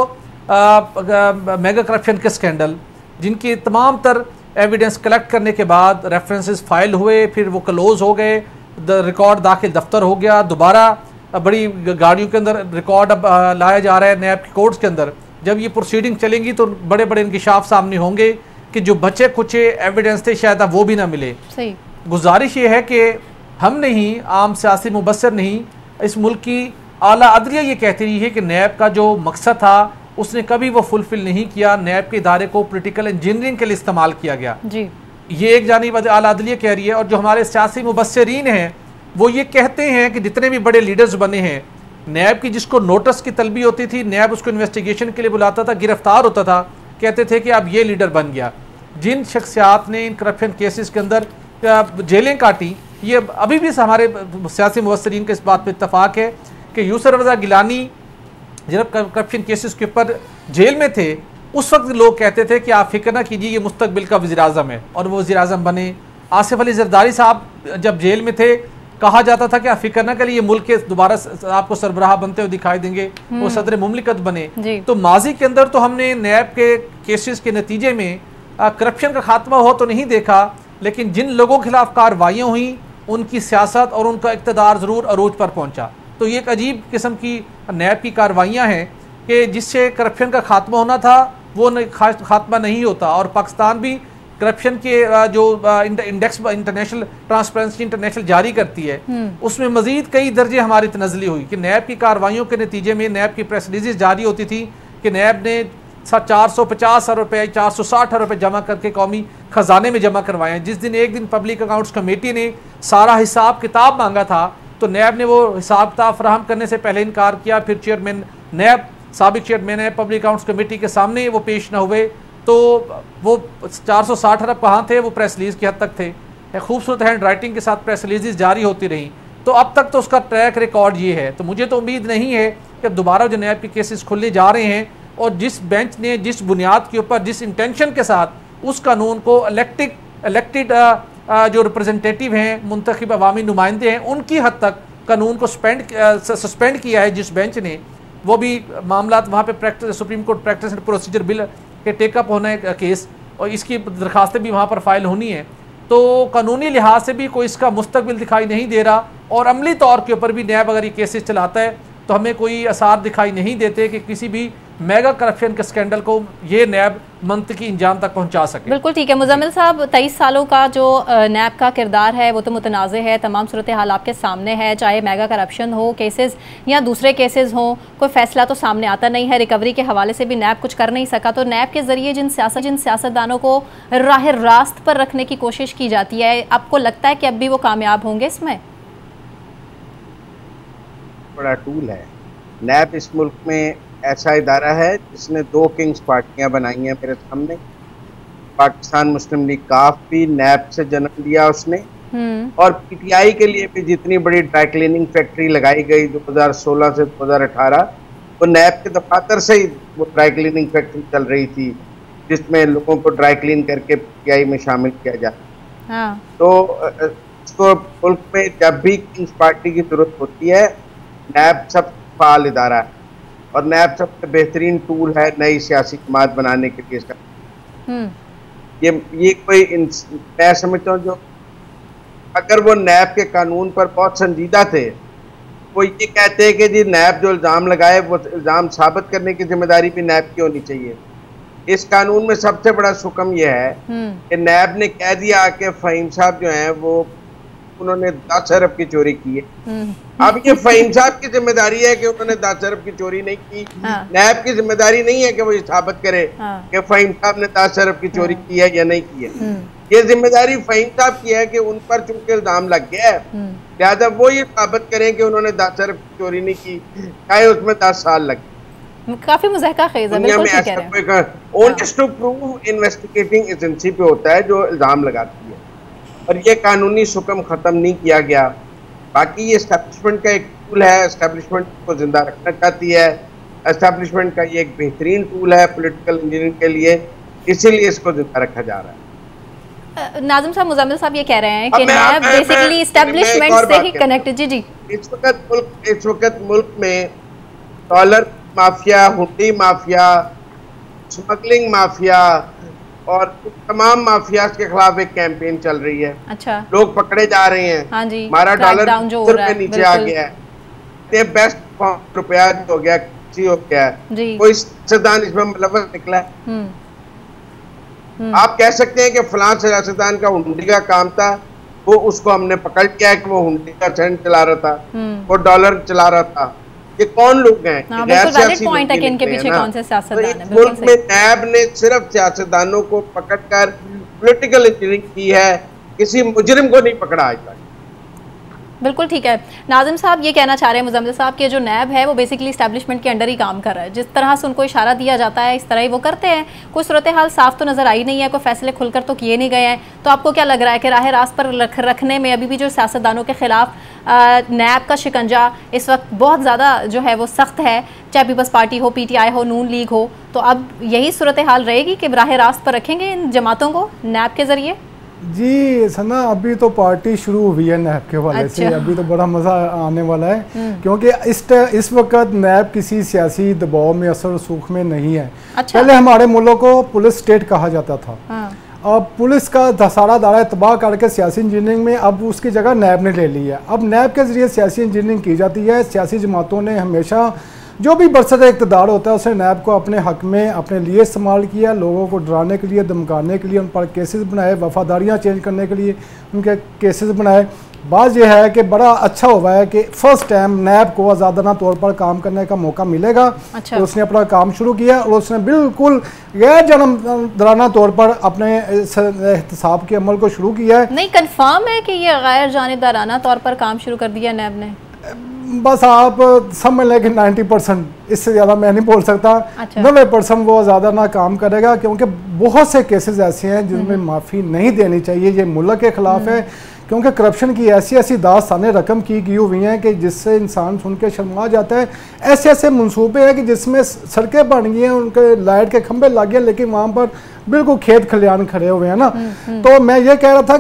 [SPEAKER 2] मेगा करप्शन के स्कैंडल जिनके तमाम तर एविडेंस कलेक्ट करने के बाद रेफरेंसेस फाइल हुए, फिर वो क्लोज हो गए, रिकॉर्ड दाखिल दफ्तर हो गया, दोबारा बड़ी गाड़ियों के अंदर रिकॉर्ड अब लाया जा रहा है नैब की कोर्ट्स के अंदर। जब ये प्रोसीडिंग चलेंगी तो बड़े बड़े इंकिशाफ सामने होंगे कि जो बचे कुछ एविडेंस थे शायद अब वो भी ना मिले।
[SPEAKER 1] सही।
[SPEAKER 2] गुजारिश ये है कि हम नहीं, आम सियासी मुबस्सर नहीं, इस मुल्क की आला अदलिया ये कहती रही है कि नैब का जो मकसद था उसने कभी वो फुलफिल नहीं किया। नैब के इदारे को पोलिटिकल इंजीनियरिंग के लिए इस्तेमाल किया गया जी। ये एक जानिब आला अदलिया कह रही है, और जो हमारे सियासी मुबस्सरीन हैं वो ये कहते हैं कि जितने भी बड़े लीडर्स बने हैं, नैब की जिसको नोटिस की तलबी होती थी, नैब उसको इन्वेस्टिगेशन के लिए बुलाता था, गिरफ्तार होता था, कहते थे कि अब ये लीडर बन गया। जिन शख्सियात ने इन करप्शन केसेस के अंदर जेलें काटी, ये अभी भी हमारे सियासी मुबस्सरीन के इस बात पर इत्तफाक है कि यूसुफ रजा गिलानी जब करप्शन केसेस के ऊपर जेल में थे, उस वक्त लोग कहते थे कि आप फिक्र ना कीजिए, ये मुस्तकबिल का वज़ीर आज़म है, और वो वज़ीर आज़म बने। आसिफ अली जरदारी साहब जब जेल में थे, कहा जाता था कि आप फिक्र ना करिए, ये मुल्क के दोबारा आपको सरबराह बनते हुए दिखाई देंगे, वो सदर मुमलिकत बने। तो माजी के अंदर तो हमने नैब के केसेस के नतीजे में करप्शन का खात्मा हो तो नहीं देखा, लेकिन जिन लोगों के खिलाफ कार्रवाइयाँ हुई, उनकी सियासत और उनका इक़्तिदार ज़रूर अरूज पर पहुँचा। तो ये एक अजीब किस्म की नैब की कार्रवाइयाँ हैं कि जिससे करप्शन का खात्मा होना था वो खात्मा नहीं होता। और पाकिस्तान भी करप्शन के जो इंडेक्स इंटरनेशनल ट्रांसपेरेंसी इंटरनेशनल जारी करती है, उसमें मजीद कई दर्जे हमारी तनज़ली हुई कि नैब की कार्रवाइयों के नतीजे में नैब की प्रेस रिलीज जारी होती थी कि नैब ने 450 अरब रुपये, 460 अरब रुपये जमा करके कौमी ख़जाने में जमा करवाए हैं। जिस दिन एक दिन पब्लिक अकाउंट्स कमेटी ने सारा हिसाब किताब मांगा था, तो नैब ने वो हिसाब किताब फराहम करने से पहले इनकार किया। फिर चेयरमैन नैब, साबिक चेयरमैन है पब्लिक अकाउंट्स कमेटी के सामने वो पेश न हुए, तो वो 460 अरब कहाँ थे, वो प्रेस रिलीज़ की हद तक थे। खूबसूरत हैंड राइटिंग के साथ प्रेस रिलीज़ जारी होती रही। तो अब तक तो उसका ट्रैक रिकॉर्ड ये है। तो मुझे तो उम्मीद नहीं है कि दोबारा जो नैब के केसेस खुलने जा रहे हैं, और जिस बेंच ने जिस बुनियाद के ऊपर, जिस इंटेंशन के साथ उस कानून को इलेक्टेड जो रिप्रेजेंटेटिव हैं, मुंतखब अवामी नुमाइंदे हैं, उनकी हद तक कानून को सस्पेंड किया है जिस बेंच ने, वो भी मामला वहाँ पे practice supreme court practice and procedure bill कि टेकअप होना है केस और इसकी दरखास्तें भी वहाँ पर फाइल होनी है, तो कानूनी लिहाज से भी कोई इसका मुस्तकबिल दिखाई नहीं दे रहा और अमली तौर के ऊपर भी नैब अगर ये केसेस चलाता है तो हमें कोई आसार दिखाई नहीं देते कि किसी भी मेगा करप्शन के स्कैंडल को ये नैब मंतकी इंजाम तक पहुंचा सके।
[SPEAKER 1] बिल्कुल ठीक है मुजम्मिल साहब, 23 सालों का जो नैब का किरदार है वो तो मुतनाज़ है, तमाम सूरत हाल आपके सामने है, चाहे मेगा करप्शन हो केसेस या दूसरे केसेस हों, कोई फैसला तो सामने आता नहीं है। रिकवरी के हवाले से भी नैब कुछ कर नहीं सका, तो नैब के ज़रिए जिन सियासतदानों को राह रास्त पर रखने की कोशिश की जाती है, आपको लगता है कि अब भी वो कामयाब होंगे इसमें?
[SPEAKER 3] बड़ा टूल है नैब। इस मुल्क में ऐसा इदारा है जिसने 2 किंग्स पार्टियां बनाई हैं मेरे सामने। पाकिस्तान मुस्लिम लीग काफ भी नैब से जन्म लिया उसने, और पीटीआई के लिए भी जितनी बड़ी ड्राई क्लीनिंग फैक्ट्री लगाई गई 2016 से 2018, वो नैब के दफातर से ही वो ड्राई क्लीनिंग फैक्ट्री चल रही थी, जिसमें लोगों को ड्राई क्लीन करके पीटीआई में शामिल किया जाता। हाँ। तो उसको मुल्क में जब भी किंग्स पार्टी की जरूरत होती है, नैब सब फाल इदारा है और नैब सबसे बेहतरीन टूल है नई सियासी जमात बनाने के लिए इसका। ये कोई मैं समझता हूँ जो अगर वो नैब के कानून पर बहुत संजीदा थे, वो ये कहते हैं कि जी नैब जो इल्ज़ाम लगाए वो इल्ज़ाम साबित करने की जिम्मेदारी भी नैब की होनी चाहिए। इस कानून में सबसे बड़ा सुकम यह है कि नैब ने कह दिया कि फ़हीम साहब जो हैं वो उन्होंने 10 अरब की चोरी की है। अब ये फ़हीम साहब की जिम्मेदारी है कि उन्होंने 10 अरब की चोरी नहीं की। नैब की जिम्मेदारी नहीं है कि वो ये साबित करे कि फ़हीम साहब ने 10 अरब की चोरी की है या नहीं की है। ये जिम्मेदारी फ़हीम साहब की है कि उन पर चूंकि इल्जाम लग गया है, लिहाजा वो ये साबित करें कि उन्होंने 10 अरब की चोरी नहीं की, चाहे उसमें 10 साल लगे।
[SPEAKER 1] काफी मुज़हका खेज़ है, बिल्कुल ठीक कह रहे हैं।
[SPEAKER 3] Onus to prove investigating agency पे होता है जो इल्जाम लगाती है, और ये कानूनी सुकम ख़त्म नहीं किया गया। बाकी ये एस्टैब्लिशमेंट का एक टूल है, एस्टैब्लिशमेंट को जिंदा रखना चाहती है। एस्टैब्लिशमेंट का ये एक बेहतरीन टूल है पॉलिटिकल इंजीनियरिंग के लिए, इसीलिए इसको जिंदा रखा जा रहा है।
[SPEAKER 1] नाज़िम साहब, मुज़म्मिल साहब ये कह रहे हैं कि नैब बेसिकली एस्टैब्लिशमेंट से ही कनेक्टेड। जी जी,
[SPEAKER 3] इस वक्त मुल्क में dollar mafia, hundi mafia, smuggling mafia और तमाम माफिया के खिलाफ एक कैंपेन चल रही है। अच्छा, लोग पकड़े जा रहे हैं। हाँ जी, हमारा डॉलर पे नीचे आ गया है, बेस्ट रुपया हो गया, हो गया है, कोई सियासतदान इसमें मुलव्वस निकला है। आप कह सकते हैं कि फलां सियासतदान का हुंडी का काम था, वो उसको हमने पकड़ लिया है कि वो हुंडी का सेंट चला रहा था, वो डॉलर चला रहा था। ये कौन लोग हैं?
[SPEAKER 1] पॉइंट है कि इनके पीछे कौन से सियासतदान हैं।
[SPEAKER 3] मुल्क में नैब ने सिर्फ सियासतदानों को पकड़कर पॉलिटिकल इंजीनियरिंग की है, किसी मुजरिम को नहीं पकड़ा आज तक।
[SPEAKER 1] बिल्कुल ठीक है। नाज़िम साहब ये कहना चाह रहे हैं मुज़म्मिल साहब कि जो नैब है वो बेसिकली एस्टैब्लिशमेंट के अंडर ही काम कर रहा है, जिस तरह से उनको इशारा दिया जाता है इस तरह ही वो करते हैं। कोई सूरत हाल साफ तो नज़र आई नहीं है, कोई फैसले खुलकर तो किए नहीं गए हैं। तो आपको क्या लग रहा है कि राह रास्त पर रखने में अभी भी जो सियासतदानों के खिलाफ नैब का शिकंजा इस वक्त बहुत ज़्यादा जो है वो सख्त है, चाहे पीपल्स पार्टी हो, PTI हो, नून लीग हो, तो अब यही सूरत हाल रहेगी कि राह रास्त पर रखेंगे इन जमातों को नैब के ज़रिए?
[SPEAKER 4] जी सना, अभी तो पार्टी शुरू हुई है नैब के हवाले से, अभी तो बड़ा मज़ा आने वाला है, क्योंकि इस वक्त नैब किसी सियासी दबाव में, असर सूख में नहीं है। अच्छा। पहले हमारे मुल्क को पुलिस स्टेट कहा जाता था। अब पुलिस का सारा दायरा तबाह करके सियासी इंजीनियरिंग में अब उसकी जगह नैब ने ले ली है। अब नैब के ज़रिए सियासी इंजीनियरिंग की जाती है। सियासी जमातों ने हमेशा जो भी बरसत इक़्तिदार होता है उसे नैब को अपने हक में अपने लिए इस्तेमाल किया, लोगों को डराने के लिए, धमकाने के लिए, उन पर केसेस बनाए, वफादारियां चेंज करने के लिए उनके केसेस बनाए। बात यह है कि बड़ा अच्छा हुआ है कि फर्स्ट टाइम नैब को आज़ादाना तौर पर काम करने का मौका मिलेगा। अच्छा। तो उसने अपना काम शुरू किया और उसने बिल्कुल गैर जानबदाराना तौर पर अपने एहतसाब के अमल को शुरू किया है।
[SPEAKER 1] नहीं, कन्फर्म है कि ये गैर जानबदाराना तौर पर काम शुरू कर दिया नैब ने?
[SPEAKER 4] बस आप समझ लें कि 90%, इससे ज़्यादा मैं नहीं बोल सकता। अच्छा। 90% वो ज़्यादा ना काम करेगा, क्योंकि बहुत से केसेस ऐसे हैं जिनमें माफ़ी नहीं देनी चाहिए। ये मुल्क के ख़िलाफ़ है, क्योंकि करप्शन की ऐसी ऐसी दास्तानें रकम की गई हुई हैं कि जिससे इंसान सुन के शर्मा जाता है। ऐसे ऐसे मंसूबे हैं कि जिसमें सड़कें बन गई हैं, उनके लाइट के खंभे लग गए, लेकिन वहाँ पर बिल्कुल खेत खलियान खड़े हुए हैं ना। तो मैं ये कह रहा था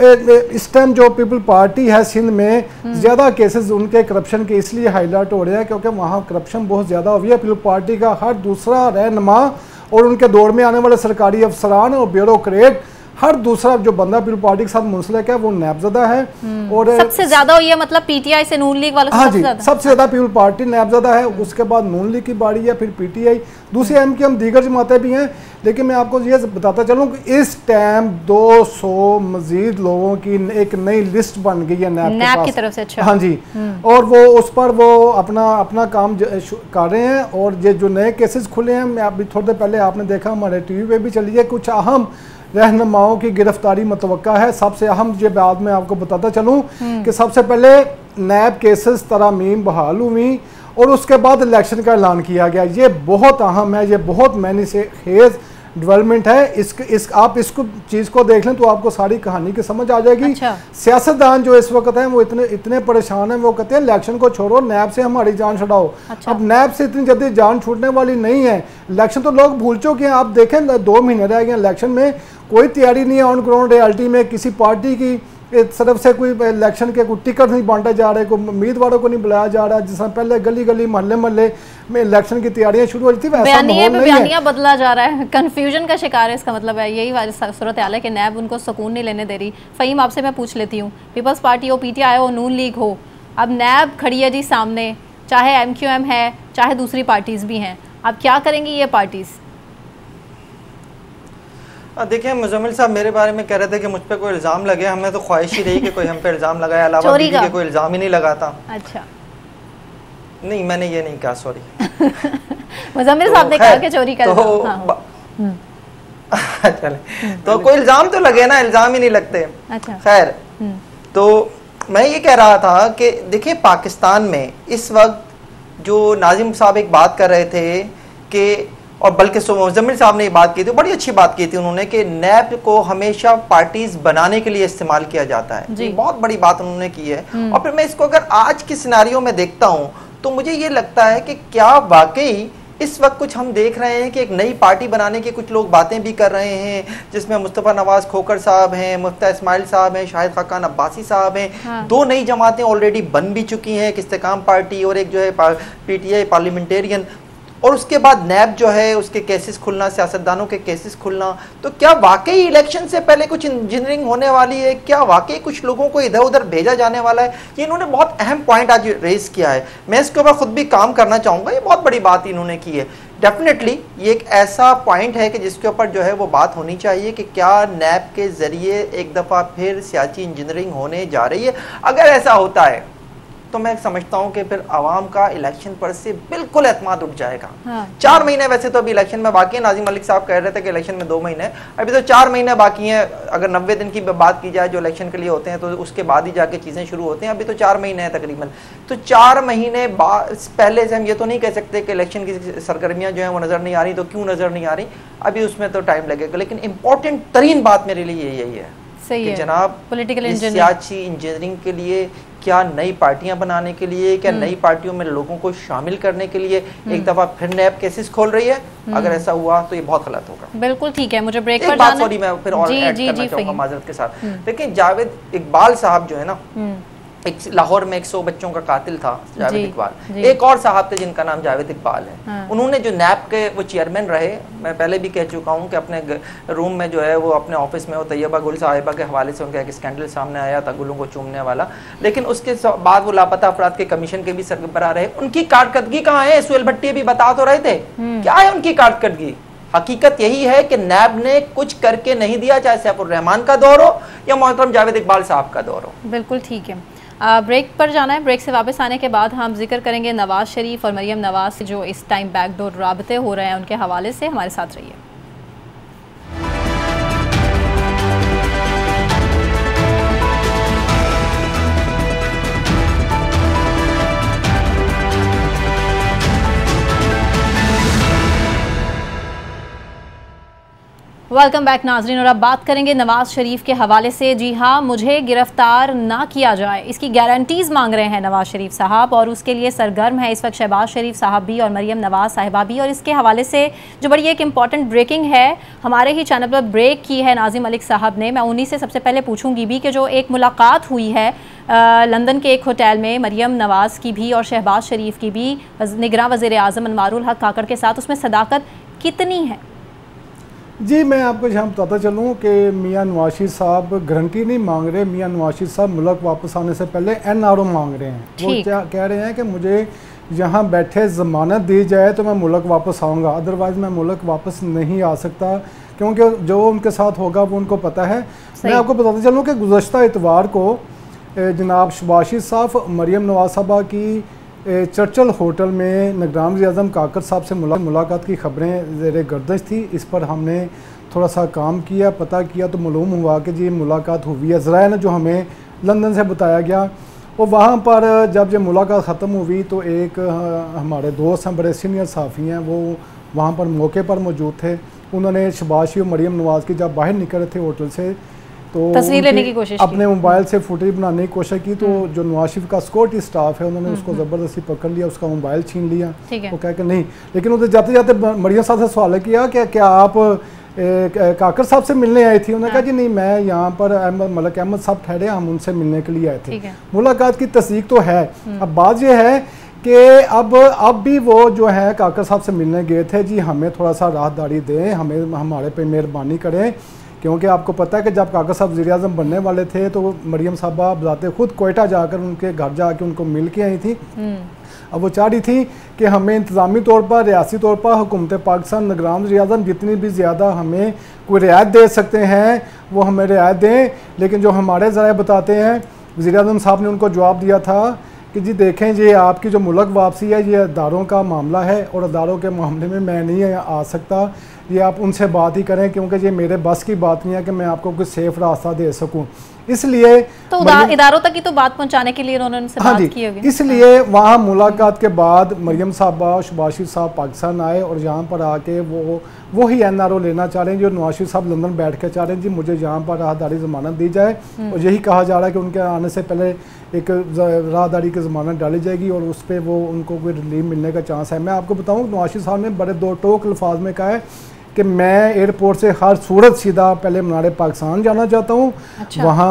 [SPEAKER 4] कि इस टाइम जो पीपल पार्टी है सिंध में, ज़्यादा केसेस उनके करप्शन के इसलिए हाईलाइट हो रहे हैं क्योंकि वहाँ करप्शन बहुत ज़्यादा हुई है। पीपल पार्टी का हर दूसरा रहनुमा और उनके दौर में आने वाले सरकारी अफसरान और ब्यूरोक्रेट, हर दूसरा जो बंदा पीपल पार्टी के साथ मुंसलिक है वो नैबज़दा है। और
[SPEAKER 1] सबसे ज्यादा ये मतलब पीटीआई से नून लीग वालों से
[SPEAKER 4] हाँ जी, सबसे ज्यादा पीपल पार्टी नैबज़दा है, उसके बाद नून लीग की बारी है, फिर पीटीआई, दूसरी एमक्यूएम, दीगर जमातें भी हैं। लेकिन मैं आपको ये बताता चलूँ कि इस टाइम 200 मजीद लोगों की एक नई लिस्ट बन गई है नैब
[SPEAKER 1] की तरफ से। अच्छा।
[SPEAKER 4] हाँ जी, और वो उस पर वो अपना काम कर रहे हैं। और ये जो नए केसेस खुले हैं, मैं अभी थोड़ी देर पहले आपने देखा हमारे टीवी पे भी चली है, कुछ अहम रहनुमाओं की गिरफ्तारी मुतवक्का है। सबसे अहम ये बाद में आपको बताता चलूँ कि सबसे पहले नैब केसेस तरमीम बहाल हुई और उसके बाद इलेक्शन का ऐलान किया गया। ये बहुत अहम है, ये बहुत मैनी से खेज डेवलपमेंट है। आप इसको चीज़ को देख लें तो आपको सारी कहानी की समझ आ जाएगी।
[SPEAKER 1] अच्छा।
[SPEAKER 4] सियासतदान जो इस वक्त हैं वो इतने परेशान हैं, वो कहते हैं इलेक्शन को छोड़ो, नैब से हमारी जान छुड़ाओ।
[SPEAKER 1] अच्छा।
[SPEAKER 4] अब नैब से इतनी जल्दी जान छूटने वाली नहीं है। इलेक्शन तो लोग भूल चुके हैं। आप देखें 2 महीने रह गए इलेक्शन में, कोई तैयारी नहीं है ऑन ग्राउंड रियलिटी में। किसी पार्टी की तरफ से कोई इलेक्शन के कोई टिकट नहीं बांटा जा रहे, कोई उम्मीदवारों को नहीं बुलाया जा रहा। जिस पहले गली गली मोहल्ले मोहल्ले में इलेक्शन की तैयारियां शुरू हो रही थी, वैसा माहौल नहीं है।
[SPEAKER 1] बदला जा रहा है, कंफ्यूजन का शिकार है। इसका मतलब है यही सूरत हाल है कि नैब उनको सुकून नहीं लेने दे रही। फ़हीम, आपसे मैं पूछ लेती हूँ, पीपल्स पार्टी हो, पीटीआई हो, नून लीग हो, अब नैब खड़ी है जी सामने, चाहे एमक्यूएम है चाहे दूसरी पार्टीज़ भी हैं, अब क्या करेंगी ये पार्टीज़?
[SPEAKER 5] देखिए, मुजम्मिल साहब मेरे बारे में कह रहे थे कि मुझ पे कोई इल्ज़ाम लगे। हमें तो ख्वाहिश ही रही कि कोई हम पे इल्ज़ाम लगाए, अलावा बीवी के कोई इल्ज़ाम ही नहीं लगाता।
[SPEAKER 1] अच्छा,
[SPEAKER 5] नहीं, मैंने ये नहीं कहा, सॉरी।
[SPEAKER 1] मुजम्मिल साहब ने कहा कि चोरी कर
[SPEAKER 5] चले तो कोई इल्ज़ाम तो लगे ना, इल्ज़ाम ही नहीं लगते।
[SPEAKER 1] अच्छा,
[SPEAKER 5] खैर, तो मैं ये कह रहा था कि देखिए, पाकिस्तान में इस वक्त जो नाजिम साहब एक बात कर रहे थे कि, और बल्कि मुजम्मिल साहब ने ये बात की थी, बड़ी अच्छी बात की थी उन्होंने, कि नैब को हमेशा पार्टीज बनाने के लिए इस्तेमाल किया जाता है। बहुत बड़ी बात उन्होंने की है। और फिर मैं इसको अगर आज के सिनारियों में देखता हूँ तो मुझे ये लगता है कि क्या वाकई इस वक्त कुछ हम देख रहे हैं कि एक नई पार्टी बनाने की कुछ लोग बातें भी कर रहे हैं, जिसमें मुस्तफ़ा नवाज खोखर साहब हैं, मुफ्ती इस्माइल साहब हैं, शाहिद खाकान अब्बासी साहब हैं। हाँ। 2 नई जमातें ऑलरेडी बन भी चुकी हैं, एक इस्तेकाम पार्टी और एक जो है पीटीआई पार्लियामेंटेरियन। और उसके बाद नैब जो है उसके केसेस खुलना, सियासतदानों के केसेस खुलना। तो क्या वाकई इलेक्शन से पहले कुछ इंजीनियरिंग होने वाली है? क्या वाकई कुछ लोगों को इधर उधर भेजा जाने वाला है? ये इन्होंने बहुत अहम पॉइंट आज रेज किया है। मैं इसके ऊपर खुद भी काम करना चाहूँगा। ये बहुत बड़ी बात इन्होंने की है। डेफिनेटली ये एक ऐसा पॉइंट है कि जिसके ऊपर जो है वो बात होनी चाहिए कि क्या नैब के ज़रिए एक दफ़ा फिर सियासी इंजीनियरिंग होने जा रही है। अगर ऐसा होता है तो मैं समझता हूं कि फिर आवाम का इलेक्शन पर से बिल्कुल एतमाद उठ जाएगा। हाँ। 4 महीने वैसे तो अभी इलेक्शन में बाकी है। नाजिम मलिक साहब कह रहे थे कि इलेक्शन में 2 महीने, अभी तो 4 महीने बाकी हैं। अगर 90 दिन की बात की जाए जो इलेक्शन के लिए होते हैं, तो उसके बाद ही जाके चीज़ें शुरू होती हैं। अभी तो 4 महीने हैं तकरीबन। तो 4 महीने पहले से हम ये तो नहीं कह सकते कि इलेक्शन की सरगर्मियाँ जो हैं वो नज़र नहीं आ रही। तो क्यों नज़र नहीं आ रही? अभी उसमें तो टाइम लगेगा। लेकिन इंपॉर्टेंट तरीन बात मेरे लिए यही है कि जनाब, पॉलिटिकल सियासी इंजीनियरिंग के लिए, क्या नई पार्टियां बनाने के लिए, क्या नई पार्टियों में लोगों को शामिल करने के लिए एक दफा फिर नैब केसेस खोल रही है? अगर ऐसा हुआ तो ये बहुत गलत होगा।
[SPEAKER 1] बिल्कुल ठीक है, मुझे ब्रेक पर
[SPEAKER 5] जाना। सॉरी, मैं फिर और ऐड करना चाहूंगा माजरत के साथ। देखिए, जावेद इकबाल साहब जो है ना, एक लाहौर में 100 बच्चों का कातिल था जावेद इकबाल। एक और साहब थे जिनका नाम जावेद इकबाल है। हाँ। उन्होंने जो नैब के वो चेयरमैन रहे, मैं पहले भी कह चुका हूँ कि अपने रूम में जो है वो अपने ऑफिस में वो तैयबा गुल साहिबा के हवाले से उनका एक स्कैंडल सामने आया था, गुलों को चूमने वाला। लेकिन उसके बाद वो लापता अफराद के कमीशन के भी सरबराह रहे। उनकी कारकर्दगी कहाँ है? सुहेल भट्टी भी बता तो रहे थे, क्या है उनकी कारकर्दगी? हकीकत यही है कि नैब ने कुछ करके नहीं दिया, चाहे सैफुर रहमान का दौर हो या मोहतरम जावेद इकबाल साहब का दौर हो।
[SPEAKER 1] बिल्कुल ठीक है। ब्रेक पर जाना है। ब्रेक से वापस आने के बाद हम जिक्र करेंगे नवाज शरीफ और मरियम नवाज जो इस टाइम बैकडोर राबते हो रहे हैं उनके हवाले से। हमारे साथ रहिए। वेलकम बैक नाजरीन, और अब बात करेंगे नवाज शरीफ के हवाले से। जी हाँ, मुझे गिरफ्तार ना किया जाए इसकी गारंटीज़ मांग रहे हैं नवाज शरीफ साहब, और उसके लिए सरगर्म है इस वक्त शहबाज शरीफ साहब भी और मरियम नवाज साहिबा भी। और इसके हवाले से जो बड़ी एक इंपॉर्टेंट ब्रेकिंग है, हमारे ही चैनल पर ब्रेक की है नाजिम मलिक साहब ने। मैं उन्हीं से सबसे पहले पूछूंगी भी कि जो एक मुलाकात हुई है लंदन के एक होटल में मरियम नवाज़ की भी और शहबाज शरीफ की भी निगरान वज़ीर आज़म अनवारुल हक काकड़ के साथ, उसमें सदाकत कितनी है?
[SPEAKER 4] जी, मैं आपको यहाँ बताता चलूँ कि मियाँ नवाज शरीफ साहब गारंटी नहीं मांग रहे। मियाँ नवाज शरीफ साहब मुल्क वापस आने से पहले NRO मांग रहे हैं। वो क्या कह रहे हैं कि मुझे यहाँ बैठे ज़मानत दी जाए तो मैं मुल्क वापस आऊँगा, अदरवाइज़ मैं मुल्क वापस नहीं आ सकता, क्योंकि जो उनके साथ होगा वो उनको पता है। मैं आपको बताता चलूँ कि गुज़श्ता इतवार को जनाब शहबाज शरीफ साहब मरीम नवाज साहबा की चर्चिल होटल में निगरान वज़ीर-ए-आज़म काकर साहब से मुलाकात की खबरें ज़ेरे गर्दिश थी। इस पर हमने थोड़ा सा काम किया, पता किया तो मालूम हुआ कि जी मुलाकात हुई है। ज़राए ने जो हमें लंदन से बताया गया, और वहाँ पर जब ये मुलाकात ख़त्म हुई तो एक हमारे दोस्त हैं, बड़े सीनियर सहाफ़ी हैं, वो वहाँ पर मौके पर मौजूद थे। उन्होंने शहबाज शरीफ मरीम नवाज़ की जब बाहर निकल रहे थे होटल से तो
[SPEAKER 1] तस्वीर लेने की कोशिश
[SPEAKER 4] अपने मोबाइल से फुटेज बनाने की कोशिश की, तो जो नवाज शरीफ का सिक्योरिटी स्टाफ है उन्होंने उसको ज़बरदस्ती पकड़ लिया, उसका मोबाइल छीन लिया। वो कह के नहीं, लेकिन उधर जाते जाते मरियम साहब से सवाल किया कि क्या आप काकर साहब से मिलने आई थी? उन्होंने कहा जी नहीं, मैं यहाँ पर मलिक अहमद साहब ठहरे, हम उनसे मिलने के लिए आए थे। मुलाकात की तस्दीक तो है। अब बात यह है कि अब भी वो जो है काकर साहब से मिलने गए थे, जी हमें थोड़ा सा राहदारी दें, हमें हमारे पे मेहरबानी करें, क्योंकि आपको पता है कि जब काकर साहब वज़ीर-ए-आज़म बनने वाले थे तो मरीम साहबा बजाते खुद कोयटा जाकर उनके घर जाके उनको मिल के आई थी। अब वो चाह रही थी कि हमें इंतज़ामी तौर पर, रियासी तौर पर हुकूमत पाकिस्तान निगरान वज़ीर-ए-आज़म जितनी भी ज़्यादा हमें कोई रियायत दे सकते हैं वो हमें रियायत दें। लेकिन जो हमारे ज़राए बताते हैं, वज़ीर-ए-आज़म साहब ने उनको जवाब दिया था कि जी देखें, ये आपकी जो मुल्क वापसी है ये अदारों का मामला है और अदारों के मामले में मैं नहीं आ सकता, ये आप उनसे बात ही करें, क्योंकि ये मेरे बस की बात नहीं है कि मैं आपको कुछ सेफ रास्ता दे सकूं। इसलिए
[SPEAKER 1] तो इदारों तक की तो बात पहुंचाने के लिए उन्होंने उनसे बात की होगी।
[SPEAKER 4] इसलिए वहाँ मुलाकात के बाद मरियम साहबा शहबाज शरीफ साहब पाकिस्तान आए और यहाँ पर आके वो ही NRO लेना चाह रहे हैं जो नवाज शरीफ साहब लंदन बैठ के चाह रहे हैं जी मुझे यहाँ पर राहदारी ज़मानत दी जाए, और यही कहा जा रहा है कि उनके आने से पहले एक राहदारी की ज़मानत डाली जाएगी और उस पर वो उनको कोई रिलीफ मिलने का चांस है। मैं आपको बताऊँ, नवाज शरीफ साहब ने बड़े दो टोक अल्फाज में कहा है कि मैं एयरपोर्ट से हर सूरत सीधा पहले मीनार पाकिस्तान जाना चाहता हूँ, वहाँ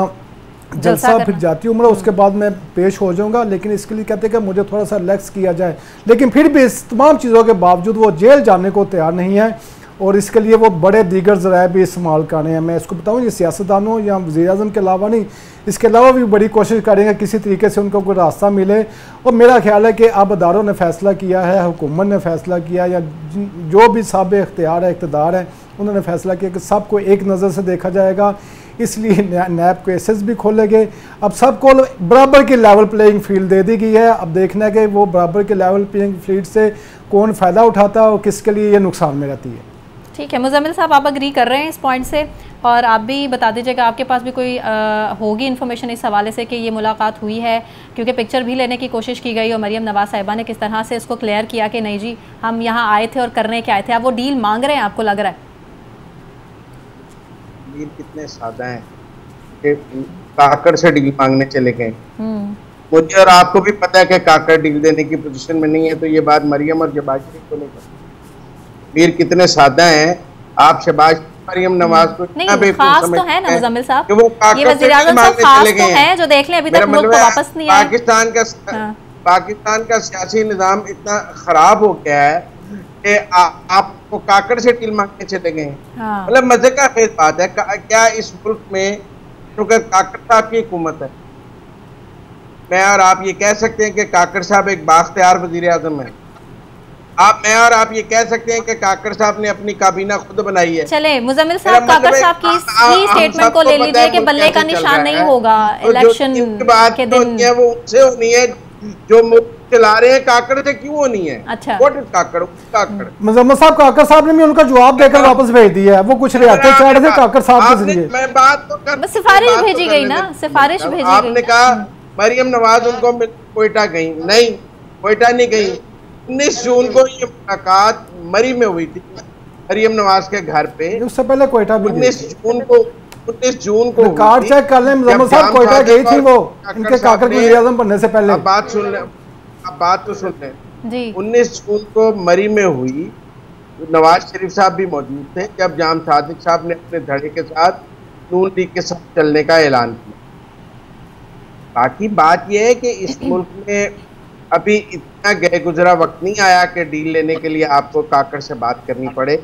[SPEAKER 4] जलसा फिर जाती उम्र, उसके बाद मैं पेश हो जाऊंगा, लेकिन इसके लिए कहते हैं कि मुझे थोड़ा सा रिलैक्स किया जाए। लेकिन फिर भी इस तमाम चीज़ों के बावजूद वो जेल जाने को तैयार नहीं है और इसके लिए वो बड़े दीगर ज़राए भी इस्तेमाल कर रहे हैं। मैं इसको बताऊँ, ये सियासतदानों या वज़ीर-ए-आज़म के अलावा नहीं, इसके अलावा भी बड़ी कोशिश करेंगे किसी तरीके से उनको कोई रास्ता मिले। और मेरा ख्याल है कि अब अदारों ने फ़ैसला किया है, हुकूमत ने फ़ैसला किया, या जो भी साहब इख्तियार है, इक़्तिदार है, उन्होंने फ़ैसला किया कि सबको एक नज़र से देखा जाएगा, इसलिए नैब केसेस भी खोले गए। अब सबको बराबर की लेवल प्लेइंग फील्ड दे दी गई है। अब देखना है कि वो बराबर के लेवल प्लेइंग फील्ड से कौन फ़ायदा उठाता है और किसके लिए ये नुकसान में रहती है।
[SPEAKER 1] ठीक है मुज़म्मिल साहब, आप अग्री कर रहे हैं इस पॉइंट से, और आप भी बता दीजिएगा आपके पास भी कोई होगी इन्फॉर्मेशन इस हवाले से कि ये मुलाकात हुई है, क्योंकि पिक्चर भी लेने की कोशिश की गई और मरीम नवाज साहिबा ने किस तरह से इसको क्लियर किया कि नहीं जी हम यहाँ आए थे और करने के आए थे। आप वो डील मांग रहे हैं, आपको लग रहा है?
[SPEAKER 3] डील कितने सादा हैं कि काकर से डील मांगने चले गए। मुझे और आपको भी पता है कि काकर डील देने की पोजीशन में नहीं है, तो ये बात मरियम और शहबाज शरीफ को लेकर मीर कितने सादा हैं। आप शहबाज मरियम नवाज को
[SPEAKER 1] नहीं खास तो है ना मुज़म्मिल साहब,
[SPEAKER 3] ये
[SPEAKER 1] वज़ीर-ए-आज़म साहब खास तो है जो देख लें अभी तक मुल्क को वापस नहीं आए।
[SPEAKER 3] पाकिस्तान का सियासी निज़ाम इतना खराब हो गया है कि आपको काकर से डील मांगने चले गए। मतलब मजे का खेल बात है। क्या इस मुल्क में क्योंकि काकर साहब की हुकूमत है, मैं और आप ये कह सकते हैं कि काकर साहब एक बाख्तियार वज़ीर-ए-आज़म है? मैं और आप ये कह सकते हैं कि काकर साहब ने अपनी काबीना खुद बनाई है?
[SPEAKER 1] चले मुज़म्मिल साहब, काकर साहब की स्टेटमेंट को ले लीजिए कि बल्ले का निशान नहीं होगा इलेक्शन के दिन।
[SPEAKER 3] वो उनसे होनी है जो मुल्क चला रहे हैं, काकर से क्यों होनी है?
[SPEAKER 1] अच्छा,
[SPEAKER 3] काकर
[SPEAKER 4] मुज़म्मिल साहब, काकर साहब ने भी उनका जवाब देकर वापस भेज दिया है। वो कुछ रियायतें चाह रहे थे काकर साहब के जरिए।
[SPEAKER 3] मैं बात तो कर,
[SPEAKER 1] सिफारिश भेजी गई ना, सिफारिश भेजी गई।
[SPEAKER 3] आपने कहा मरियम नवाज उनको कोयटा गई, नहीं कोयटा नहीं गई। 19 जून को ये मुलाकात मरी में हुई थी मरियम नवाज के घर पे,
[SPEAKER 4] उससे पहले कोयटा भी
[SPEAKER 3] 19 जून को
[SPEAKER 4] कार्ड चेक कर लें मुज़म्मिल साहब, कोयटा गई थी वो इनके काकर के वज़ीर-ए-आज़म बनने से पहले।
[SPEAKER 3] अब बात सुन लें, अब बात तो सुन लें
[SPEAKER 1] जी।
[SPEAKER 3] 19 जून को मरी में हुई, नवाज शरीफ साहब भी मौजूद थे जब जाम सादिक साहब ने अपने धड़े के साथ नून लीग के साथ चलने का ऐलान किया। बाकी बात यह है कि इस मुल्क में अभी इतना गए गुजरा वक्त नहीं आया कि डील लेने के लिए आपको काकर से बात करनी पड़े।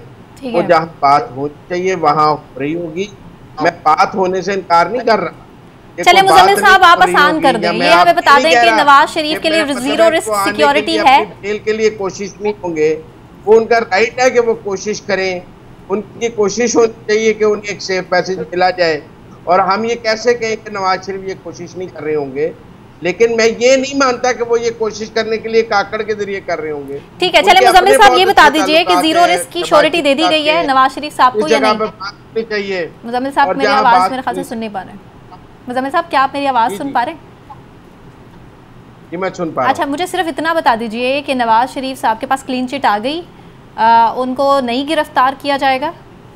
[SPEAKER 3] वो जहाँ बात होनी चाहिए वहाँ हो रही होगी। मैं बात होने से इनकार नहीं कर रहा।
[SPEAKER 1] चले मुजम्मिल साहब, आप आसान कर दें, ये हमें बता दें कि नवाज शरीफ के लिए जीरो रिस्क सिक्योरिटी है।
[SPEAKER 3] जेल के लिए कोशिश नहीं होंगे, वो उनका राइट है कि वो कोशिश करें, उनकी कोशिश होनी चाहिए कि उन्हें एक सेफ पैसेज मिला जाए। और हम ये कैसे कहें कि नवाज शरीफ ये कोशिश नहीं कर रहे होंगे, लेकिन मैं ये नहीं मानता कि वो ये कोशिश करने के लिए काकड़ के जरिए कर रहे होंगे।
[SPEAKER 1] ठीक है, चले मुजम्मिल साहब ये बता दीजिए कि जीरो रिस्क की श्योरिटी दे दी गई है नवाज शरीफ साहब को या नहीं?
[SPEAKER 3] चाहिए
[SPEAKER 1] मुजम्मिल साहब मेरी आवाज मेरे ख्याल से सुन नहीं पा रहे हैं। मुजम्मिल साहब, क्या आप मेरी आवाज सुन पा रहे हैं?
[SPEAKER 3] जी मैं सुन पा रहा हूं।
[SPEAKER 1] अच्छा, मुझे सिर्फ इतना बता दीजिए कि नवाज शरीफ साहब के पास क्लीन चिट आ गई, उनको नहीं गिरफ्तार किया जाएगा?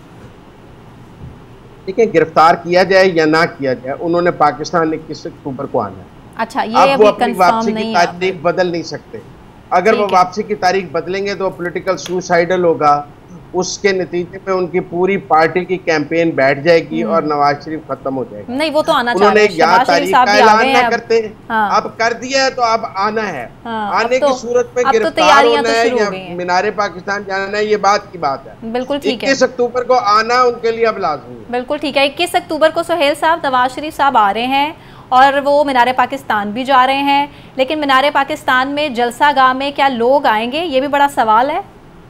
[SPEAKER 3] देखिए, गिरफ्तार किया जाए या ना किया जाए, उन्होंने पाकिस्तान 21 अक्टूबर को आना है।
[SPEAKER 1] अच्छा, ये
[SPEAKER 3] अब वो अपनी वापसी की तारीख बदल नहीं सकते। अगर वो वापसी की तारीख बदलेंगे तो पॉलिटिकल सुसाइडल होगा, उसके नतीजे में उनकी पूरी पार्टी की कैंपेन बैठ जाएगी और नवाज शरीफ खत्म हो जाएगा।
[SPEAKER 1] नहीं, वो तो आना चाहिए।
[SPEAKER 3] उन्होंने यहाँ तारीख का ऐलान ना करते, अब कर दिया है तो अब आना है। आने की सूरत में गिरफ्तार होना है या मीनारे पाकिस्तान जाना है, ये बात की बात है।
[SPEAKER 1] बिल्कुल ठीक है।
[SPEAKER 3] 21 अक्टूबर को आना उनके लिए अब लाज़मी है।
[SPEAKER 1] बिल्कुल ठीक है। 21 अक्टूबर को सुहेल साहब नवाज शरीफ साहब आ रहे हैं और वो मीनारे पाकिस्तान भी जा रहे हैं, लेकिन मीनारे पाकिस्तान में जलसा गाह में क्या लोग आएंगे, ये भी बड़ा सवाल है।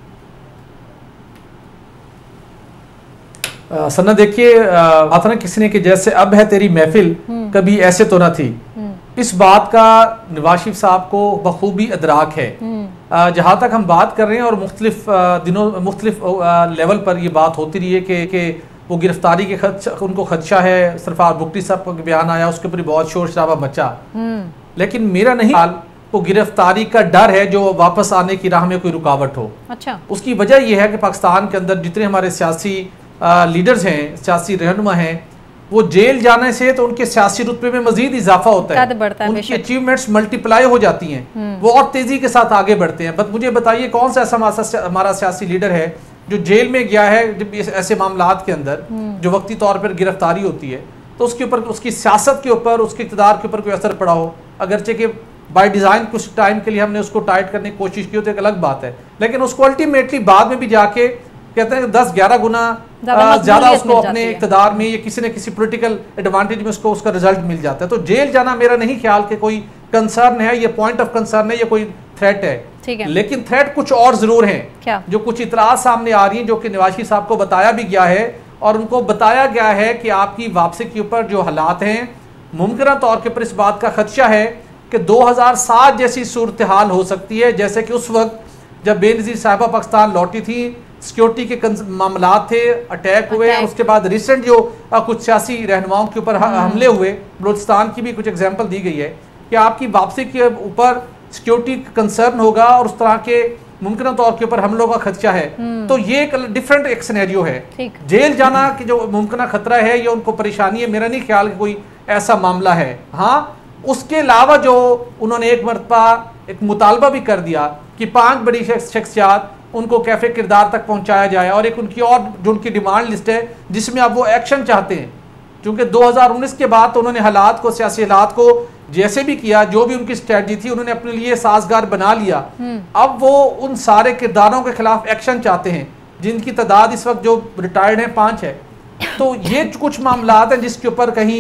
[SPEAKER 2] सन्ना देखिए, आता ना किसी ने कि जैसे अब है तेरी महफिल, कभी ऐसे तो ना थी। इस बात का नवाज शरीफ साहब को बखूबी अदराक है। जहाँ तक हम बात कर रहे हैं और मुख्तलिफ दिनों मुख्तलिफ लेवल पर ये बात होती रही है कि वो गिरफ्तारी के उनको खदशा है। सरफराज बुगटी साहब का बयान आया, उसके ऊपर बहुत शोर शराबा मचा, लेकिन मेरा नहीं हाल वो गिरफ्तारी का डर है जो वापस आने की राह में कोई रुकावट हो।
[SPEAKER 1] अच्छा,
[SPEAKER 2] उसकी वजह यह है कि पाकिस्तान के अंदर जितने हमारे सियासी लीडर्स हैं, सियासी रहनुमा हैं, वो जेल जाने से तो उनके सियासी रुतबे में मजीद इजाफा होता है, उनकी अचीवमेंट्स मल्टीप्लाई हो जाती हैं, वो और तेजी के साथ आगे बढ़ते हैं। बस मुझे बताइए कौन सा ऐसा हमारा सियासी लीडर है जो जेल में गया है जब ऐसे मामलात के अंदर जो वक्ती तौर पर गिरफ्तारी होती है तो उसके ऊपर, उसकी सियासत के ऊपर, उसके इक़्तिदार के ऊपर कोई असर पड़ा हो। अगरचे कि बाय डिज़ाइन कुछ टाइम के लिए हमने उसको टाइट करने की कोशिश की हो तो एक अलग बात है, लेकिन उसको अल्टीमेटली बाद में भी जाके कहते हैं 10-11 गुना ज़्यादा उसको अपने इक़्तिदार में या किसी न किसी पॉलिटिकल एडवांटेज में उसको उसका रिजल्ट मिल जाता है। तो जेल जाना मेरा नहीं ख्याल कि कोई कंसर्न है, ये पॉइंट ऑफ कंसर्न है, ये कोई थ्रेट है। लेकिन थ्रेट कुछ और जरूर हैं, जो कुछ इतलात सामने आ रही हैं जो कि नवाज शरीफ साहब को बताया भी गया है और उनको बताया गया है कि आपकी वापसी के ऊपर जो हालात हैं, मुमकिन तौर के ऊपर इस बात का खदशा है कि 2007 जैसी सूरत हाल हो सकती है, जैसे कि उस वक्त जब बेनज़ीर साहिबा पाकिस्तान लौटी थी, सिक्योरिटी के मामलात थे, अटैक हुए, उसके बाद रिसेंट जो कुछ सियासी रहनुमाओं के ऊपर हमले हुए, बलूचिस्तान की भी कुछ एग्जाम्पल दी गई है कि आपकी वापसी के ऊपर सिक्योरिटी कंसर्न होगा और उस तरह के मुमकिन तौर के ऊपर हमलों का खदशा है। तो ये एक डिफरेंट एक सिनेरियो है। जेल जाना की जो मुमकिन खतरा है या उनको परेशानी है, मेरा नहीं ख्याल कि कोई ऐसा मामला है। हाँ, उसके अलावा जो उन्होंने एक मरतबा एक मुतालबा भी कर दिया कि 5 बड़ी शख्सियात उनको कैफे किरदार तक पहुंचाया जाए और एक उनकी और जो उनकी डिमांड लिस्ट है जिसमें अब वो एक्शन चाहते हैं, क्योंकि 2019 के बाद तो उन्होंने हालात को, सियासी हालात को जैसे भी किया, जो भी उनकी स्ट्रेटजी थी उन्होंने अपने लिए साजगार बना लिया। अब वो उन सारे किरदारों के खिलाफ एक्शन चाहते हैं जिनकी तादाद इस वक्त जो रिटायर्ड हैं 5 है। तो ये कुछ मामलात हैं जिसके ऊपर कहीं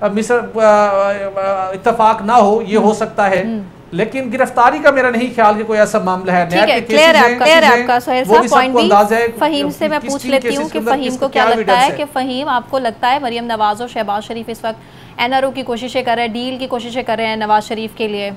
[SPEAKER 2] इत्तेफाक ना हो, ये हो सकता है, लेकिन गिरफ्तारी का मेरा नहीं ख्याल कि कोई ऐसा मामला है।
[SPEAKER 1] क्लियर है आपका सुहेल साहब पॉइंट भी। फहीम से मैं पूछ लेती हूँ कि फहीम को क्या लगता है कि फहीम आपको लगता है मरियम नवाज और शहबाज शरीफ इस वक्त एनआरओ की कोशिशें कर रहे हैं, डील की कोशिशें कर रहे हैं नवाज शरीफ के लिए?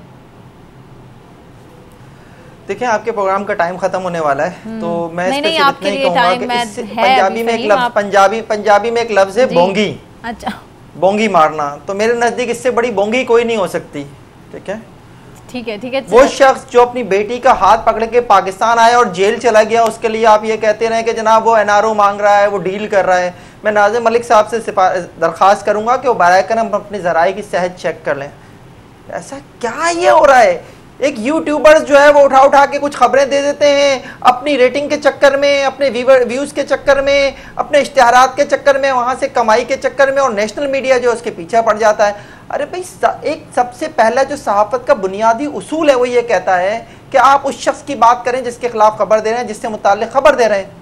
[SPEAKER 5] देखिए, आपके प्रोग्राम का टाइम खत्म होने वाला है, तो मैं
[SPEAKER 1] नहीं आपके लिए टाइम
[SPEAKER 5] पंजाबी में एक लफ्ज, पंजाबी में एक लफ्ज है बोंगी।
[SPEAKER 1] अच्छा,
[SPEAKER 5] बोंगी मारना, तो मेरे नजदीक इससे बड़ी बोंगी कोई नहीं हो सकती। ठीक है,
[SPEAKER 1] ठीक है, ठीक है।
[SPEAKER 5] वो शख्स जो अपनी बेटी का हाथ पकड़ के पाकिस्तान आया और जेल चला गया, उसके लिए आप ये कहते रहे कि जनाब वो एनआरओ मांग रहा है, वो डील कर रहा है। मैं नाज़िम मलिक साहब से दरख्वास्त करूंगा कि वो बराए करम अपने ज़राए की सेहत चेक कर लें। ऐसा क्या ये हो रहा है? एक यूट्यूबर्स जो है वो उठा के कुछ खबरें दे देते हैं अपनी रेटिंग के चक्कर में, अपने व्यूज़ के चक्कर में, अपने इश्तिहारात के चक्कर में, वहाँ से कमाई के चक्कर में, और नेशनल मीडिया जो उसके पीछे पड़ जाता है। अरे भाई, एक सबसे पहला जो सहाफ़त का बुनियादी उसूल है वो ये कहता है कि आप उस शख्स की बात करें जिसके खिलाफ खबर दे रहे हैं, जिससे मुताल्लिक़ खबर दे रहे हैं।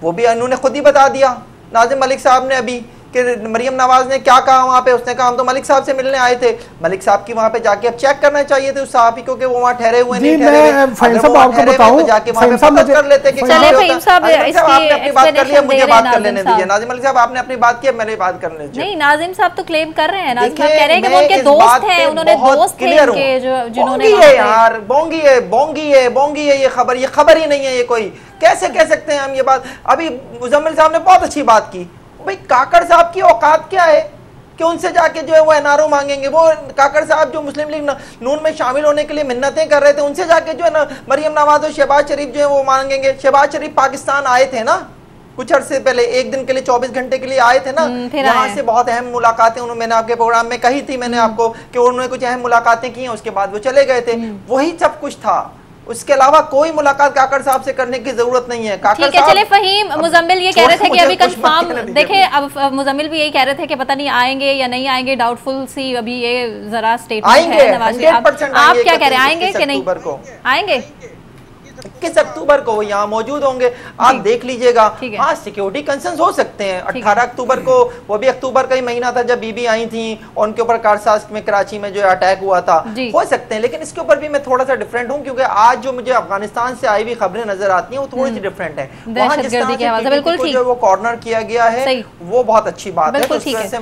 [SPEAKER 5] वो भी उन्होंने खुद ही बता दिया नाजिम मलिक साहब ने अभी कि मरियम नवाज ने क्या कहा वहाँ पे। उसने कहा हम तो मलिक साहब से मिलने आए थे। मलिक साहब की वहाँ पे जाके अब चेक करना चाहिए थे उस साहबी को कि वो वहाँ ठहरे हुए नहीं ठहरे हुए। अगर वो वहाँ ठहरे हुए तो जाके वहाँ पे पता कर लेते कि
[SPEAKER 1] चले फहीम साहब
[SPEAKER 5] आपने अपनी बात कर लिया, मुझे बात कर लेने दीजिए। नाजिम मलिक साहब आपने अपनी बात की, मैंने बात करने दीजिए।
[SPEAKER 1] नहीं, नाजिम साहब तो क्लेम कर रहे हैं, नाजिम साहब कह रहे हैं कि वो उनके दोस्त हैं, उन्होंने दोस्त थे उनके जो जिन्होंने
[SPEAKER 5] यार बोंगी है ये खबर ही नहीं है ये कोई। कैसे कह सकते हैं हम ये बात। अभी मुजम्मिल साहब ने बहुत अच्छी बात की। भाई काकड़ साहब की औकात क्या है कि उनसे जाके जो है वो एनआरओ मांगेंगे। वो काकड़ साहब जो मुस्लिम लीग नून में शामिल होने के लिए मिन्नतें कर रहे थे, उनसे जाके जो है ना मरियम नवाज और शहबाज शरीफ जो है वो मांगेंगे। शहबाज शरीफ पाकिस्तान आए थे ना कुछ अरसे पहले, एक दिन के लिए 24 घंटे के लिए आए थे ना, यहाँ से बहुत अहम मुलाकातें उन्होंने, मैंने आपके प्रोग्राम में कही थी मैंने आपको कि उन्होंने कुछ अहम मुलाकातें की हैं, उसके बाद वो चले गए थे। वही सब कुछ था, उसके अलावा कोई मुलाकात काकड़ साहब से करने की जरूरत नहीं है। काकड़
[SPEAKER 1] ठीक है, चले फहीम, मुजम्मिल ये कह रहे थे कि अभी कंफर्म देखें, अब मुजम्मिल भी यही कह रहे थे कि पता नहीं आएंगे या नहीं आएंगे, डाउटफुल सी अभी ये जरा स्टेटमेंट है नवाज शरीफ। आप क्या कह रहे हैं, आएंगे कि नहीं आएंगे?
[SPEAKER 5] 21 अक्टूबर को वो यहाँ मौजूद होंगे, आप देख लीजिएगा। हाँ, सिक्योरिटी कंसर्न्स हो सकते हैं। 18 अक्टूबर को, वो भी अक्टूबर का ही महीना था जब बीबी आई थी और उनके ऊपर कारसाज में कराची में जो अटैक हुआ था, हो सकते हैं। लेकिन इसके ऊपर भी मैं थोड़ा सा डिफरेंट हूँ क्योंकि आज जो मुझे अफगानिस्तान से आई हुई खबरें नजर आती हैं वो थोड़ी सी डिफरेंट है। वहाँ जिस तरह से जो वो कॉर्नर किया गया है वो बहुत अच्छी बात है।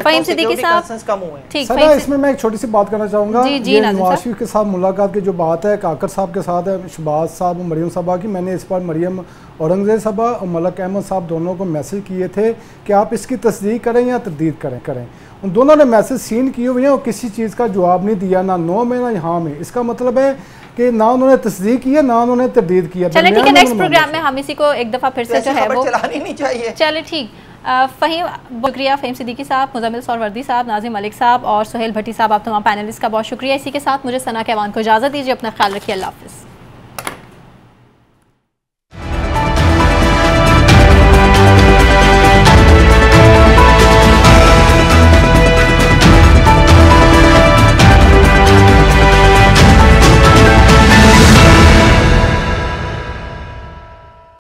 [SPEAKER 5] कम हुए।
[SPEAKER 4] इसमें मैं एक छोटी सी बात करना चाहूंगा। नवाज शरीफ के साथ मुलाकात की जो बात है काकड़ साहब के साथ है, शहबाज साहब, मरियम साहबा की, मैंने इस बार मरियम औरंगजेब साहबा और मलक अहमद साहब दोनों को मैसेज किए थे कि आप इसकी तस्दीक करें या तरदीद करें। उन दोनों ने मैसेज सीन किए हुए हैं और किसी चीज़ का जवाब नहीं दिया, ना नो में ना हाँ में। इसका मतलब है कि ना उन्होंने तस्दीक किया ना उन्होंने तरदीद किया।
[SPEAKER 1] चलिए ठीक है, नेक्स्ट प्रोग्राम में हम इसी को एक दफ़ा फिर से जो है वो
[SPEAKER 5] चलानी नहीं चाहिए।
[SPEAKER 1] चलिए ठीक। फ़हीम, शुक्रिया फ़हीम सिद्दीकी साहब, मुजम्मिल सोहरवर्दी साहब, नाजिम मलिक साहब और सुहेल भट्टी साहब, आप तमाम पैनलिस्ट का बहुत शुक्रिया। इसी के साथ मुझे सना कहवान को इजाज़त दीजिए। अपना ख्याल रखिए। अल्लाह हाफ़िज़।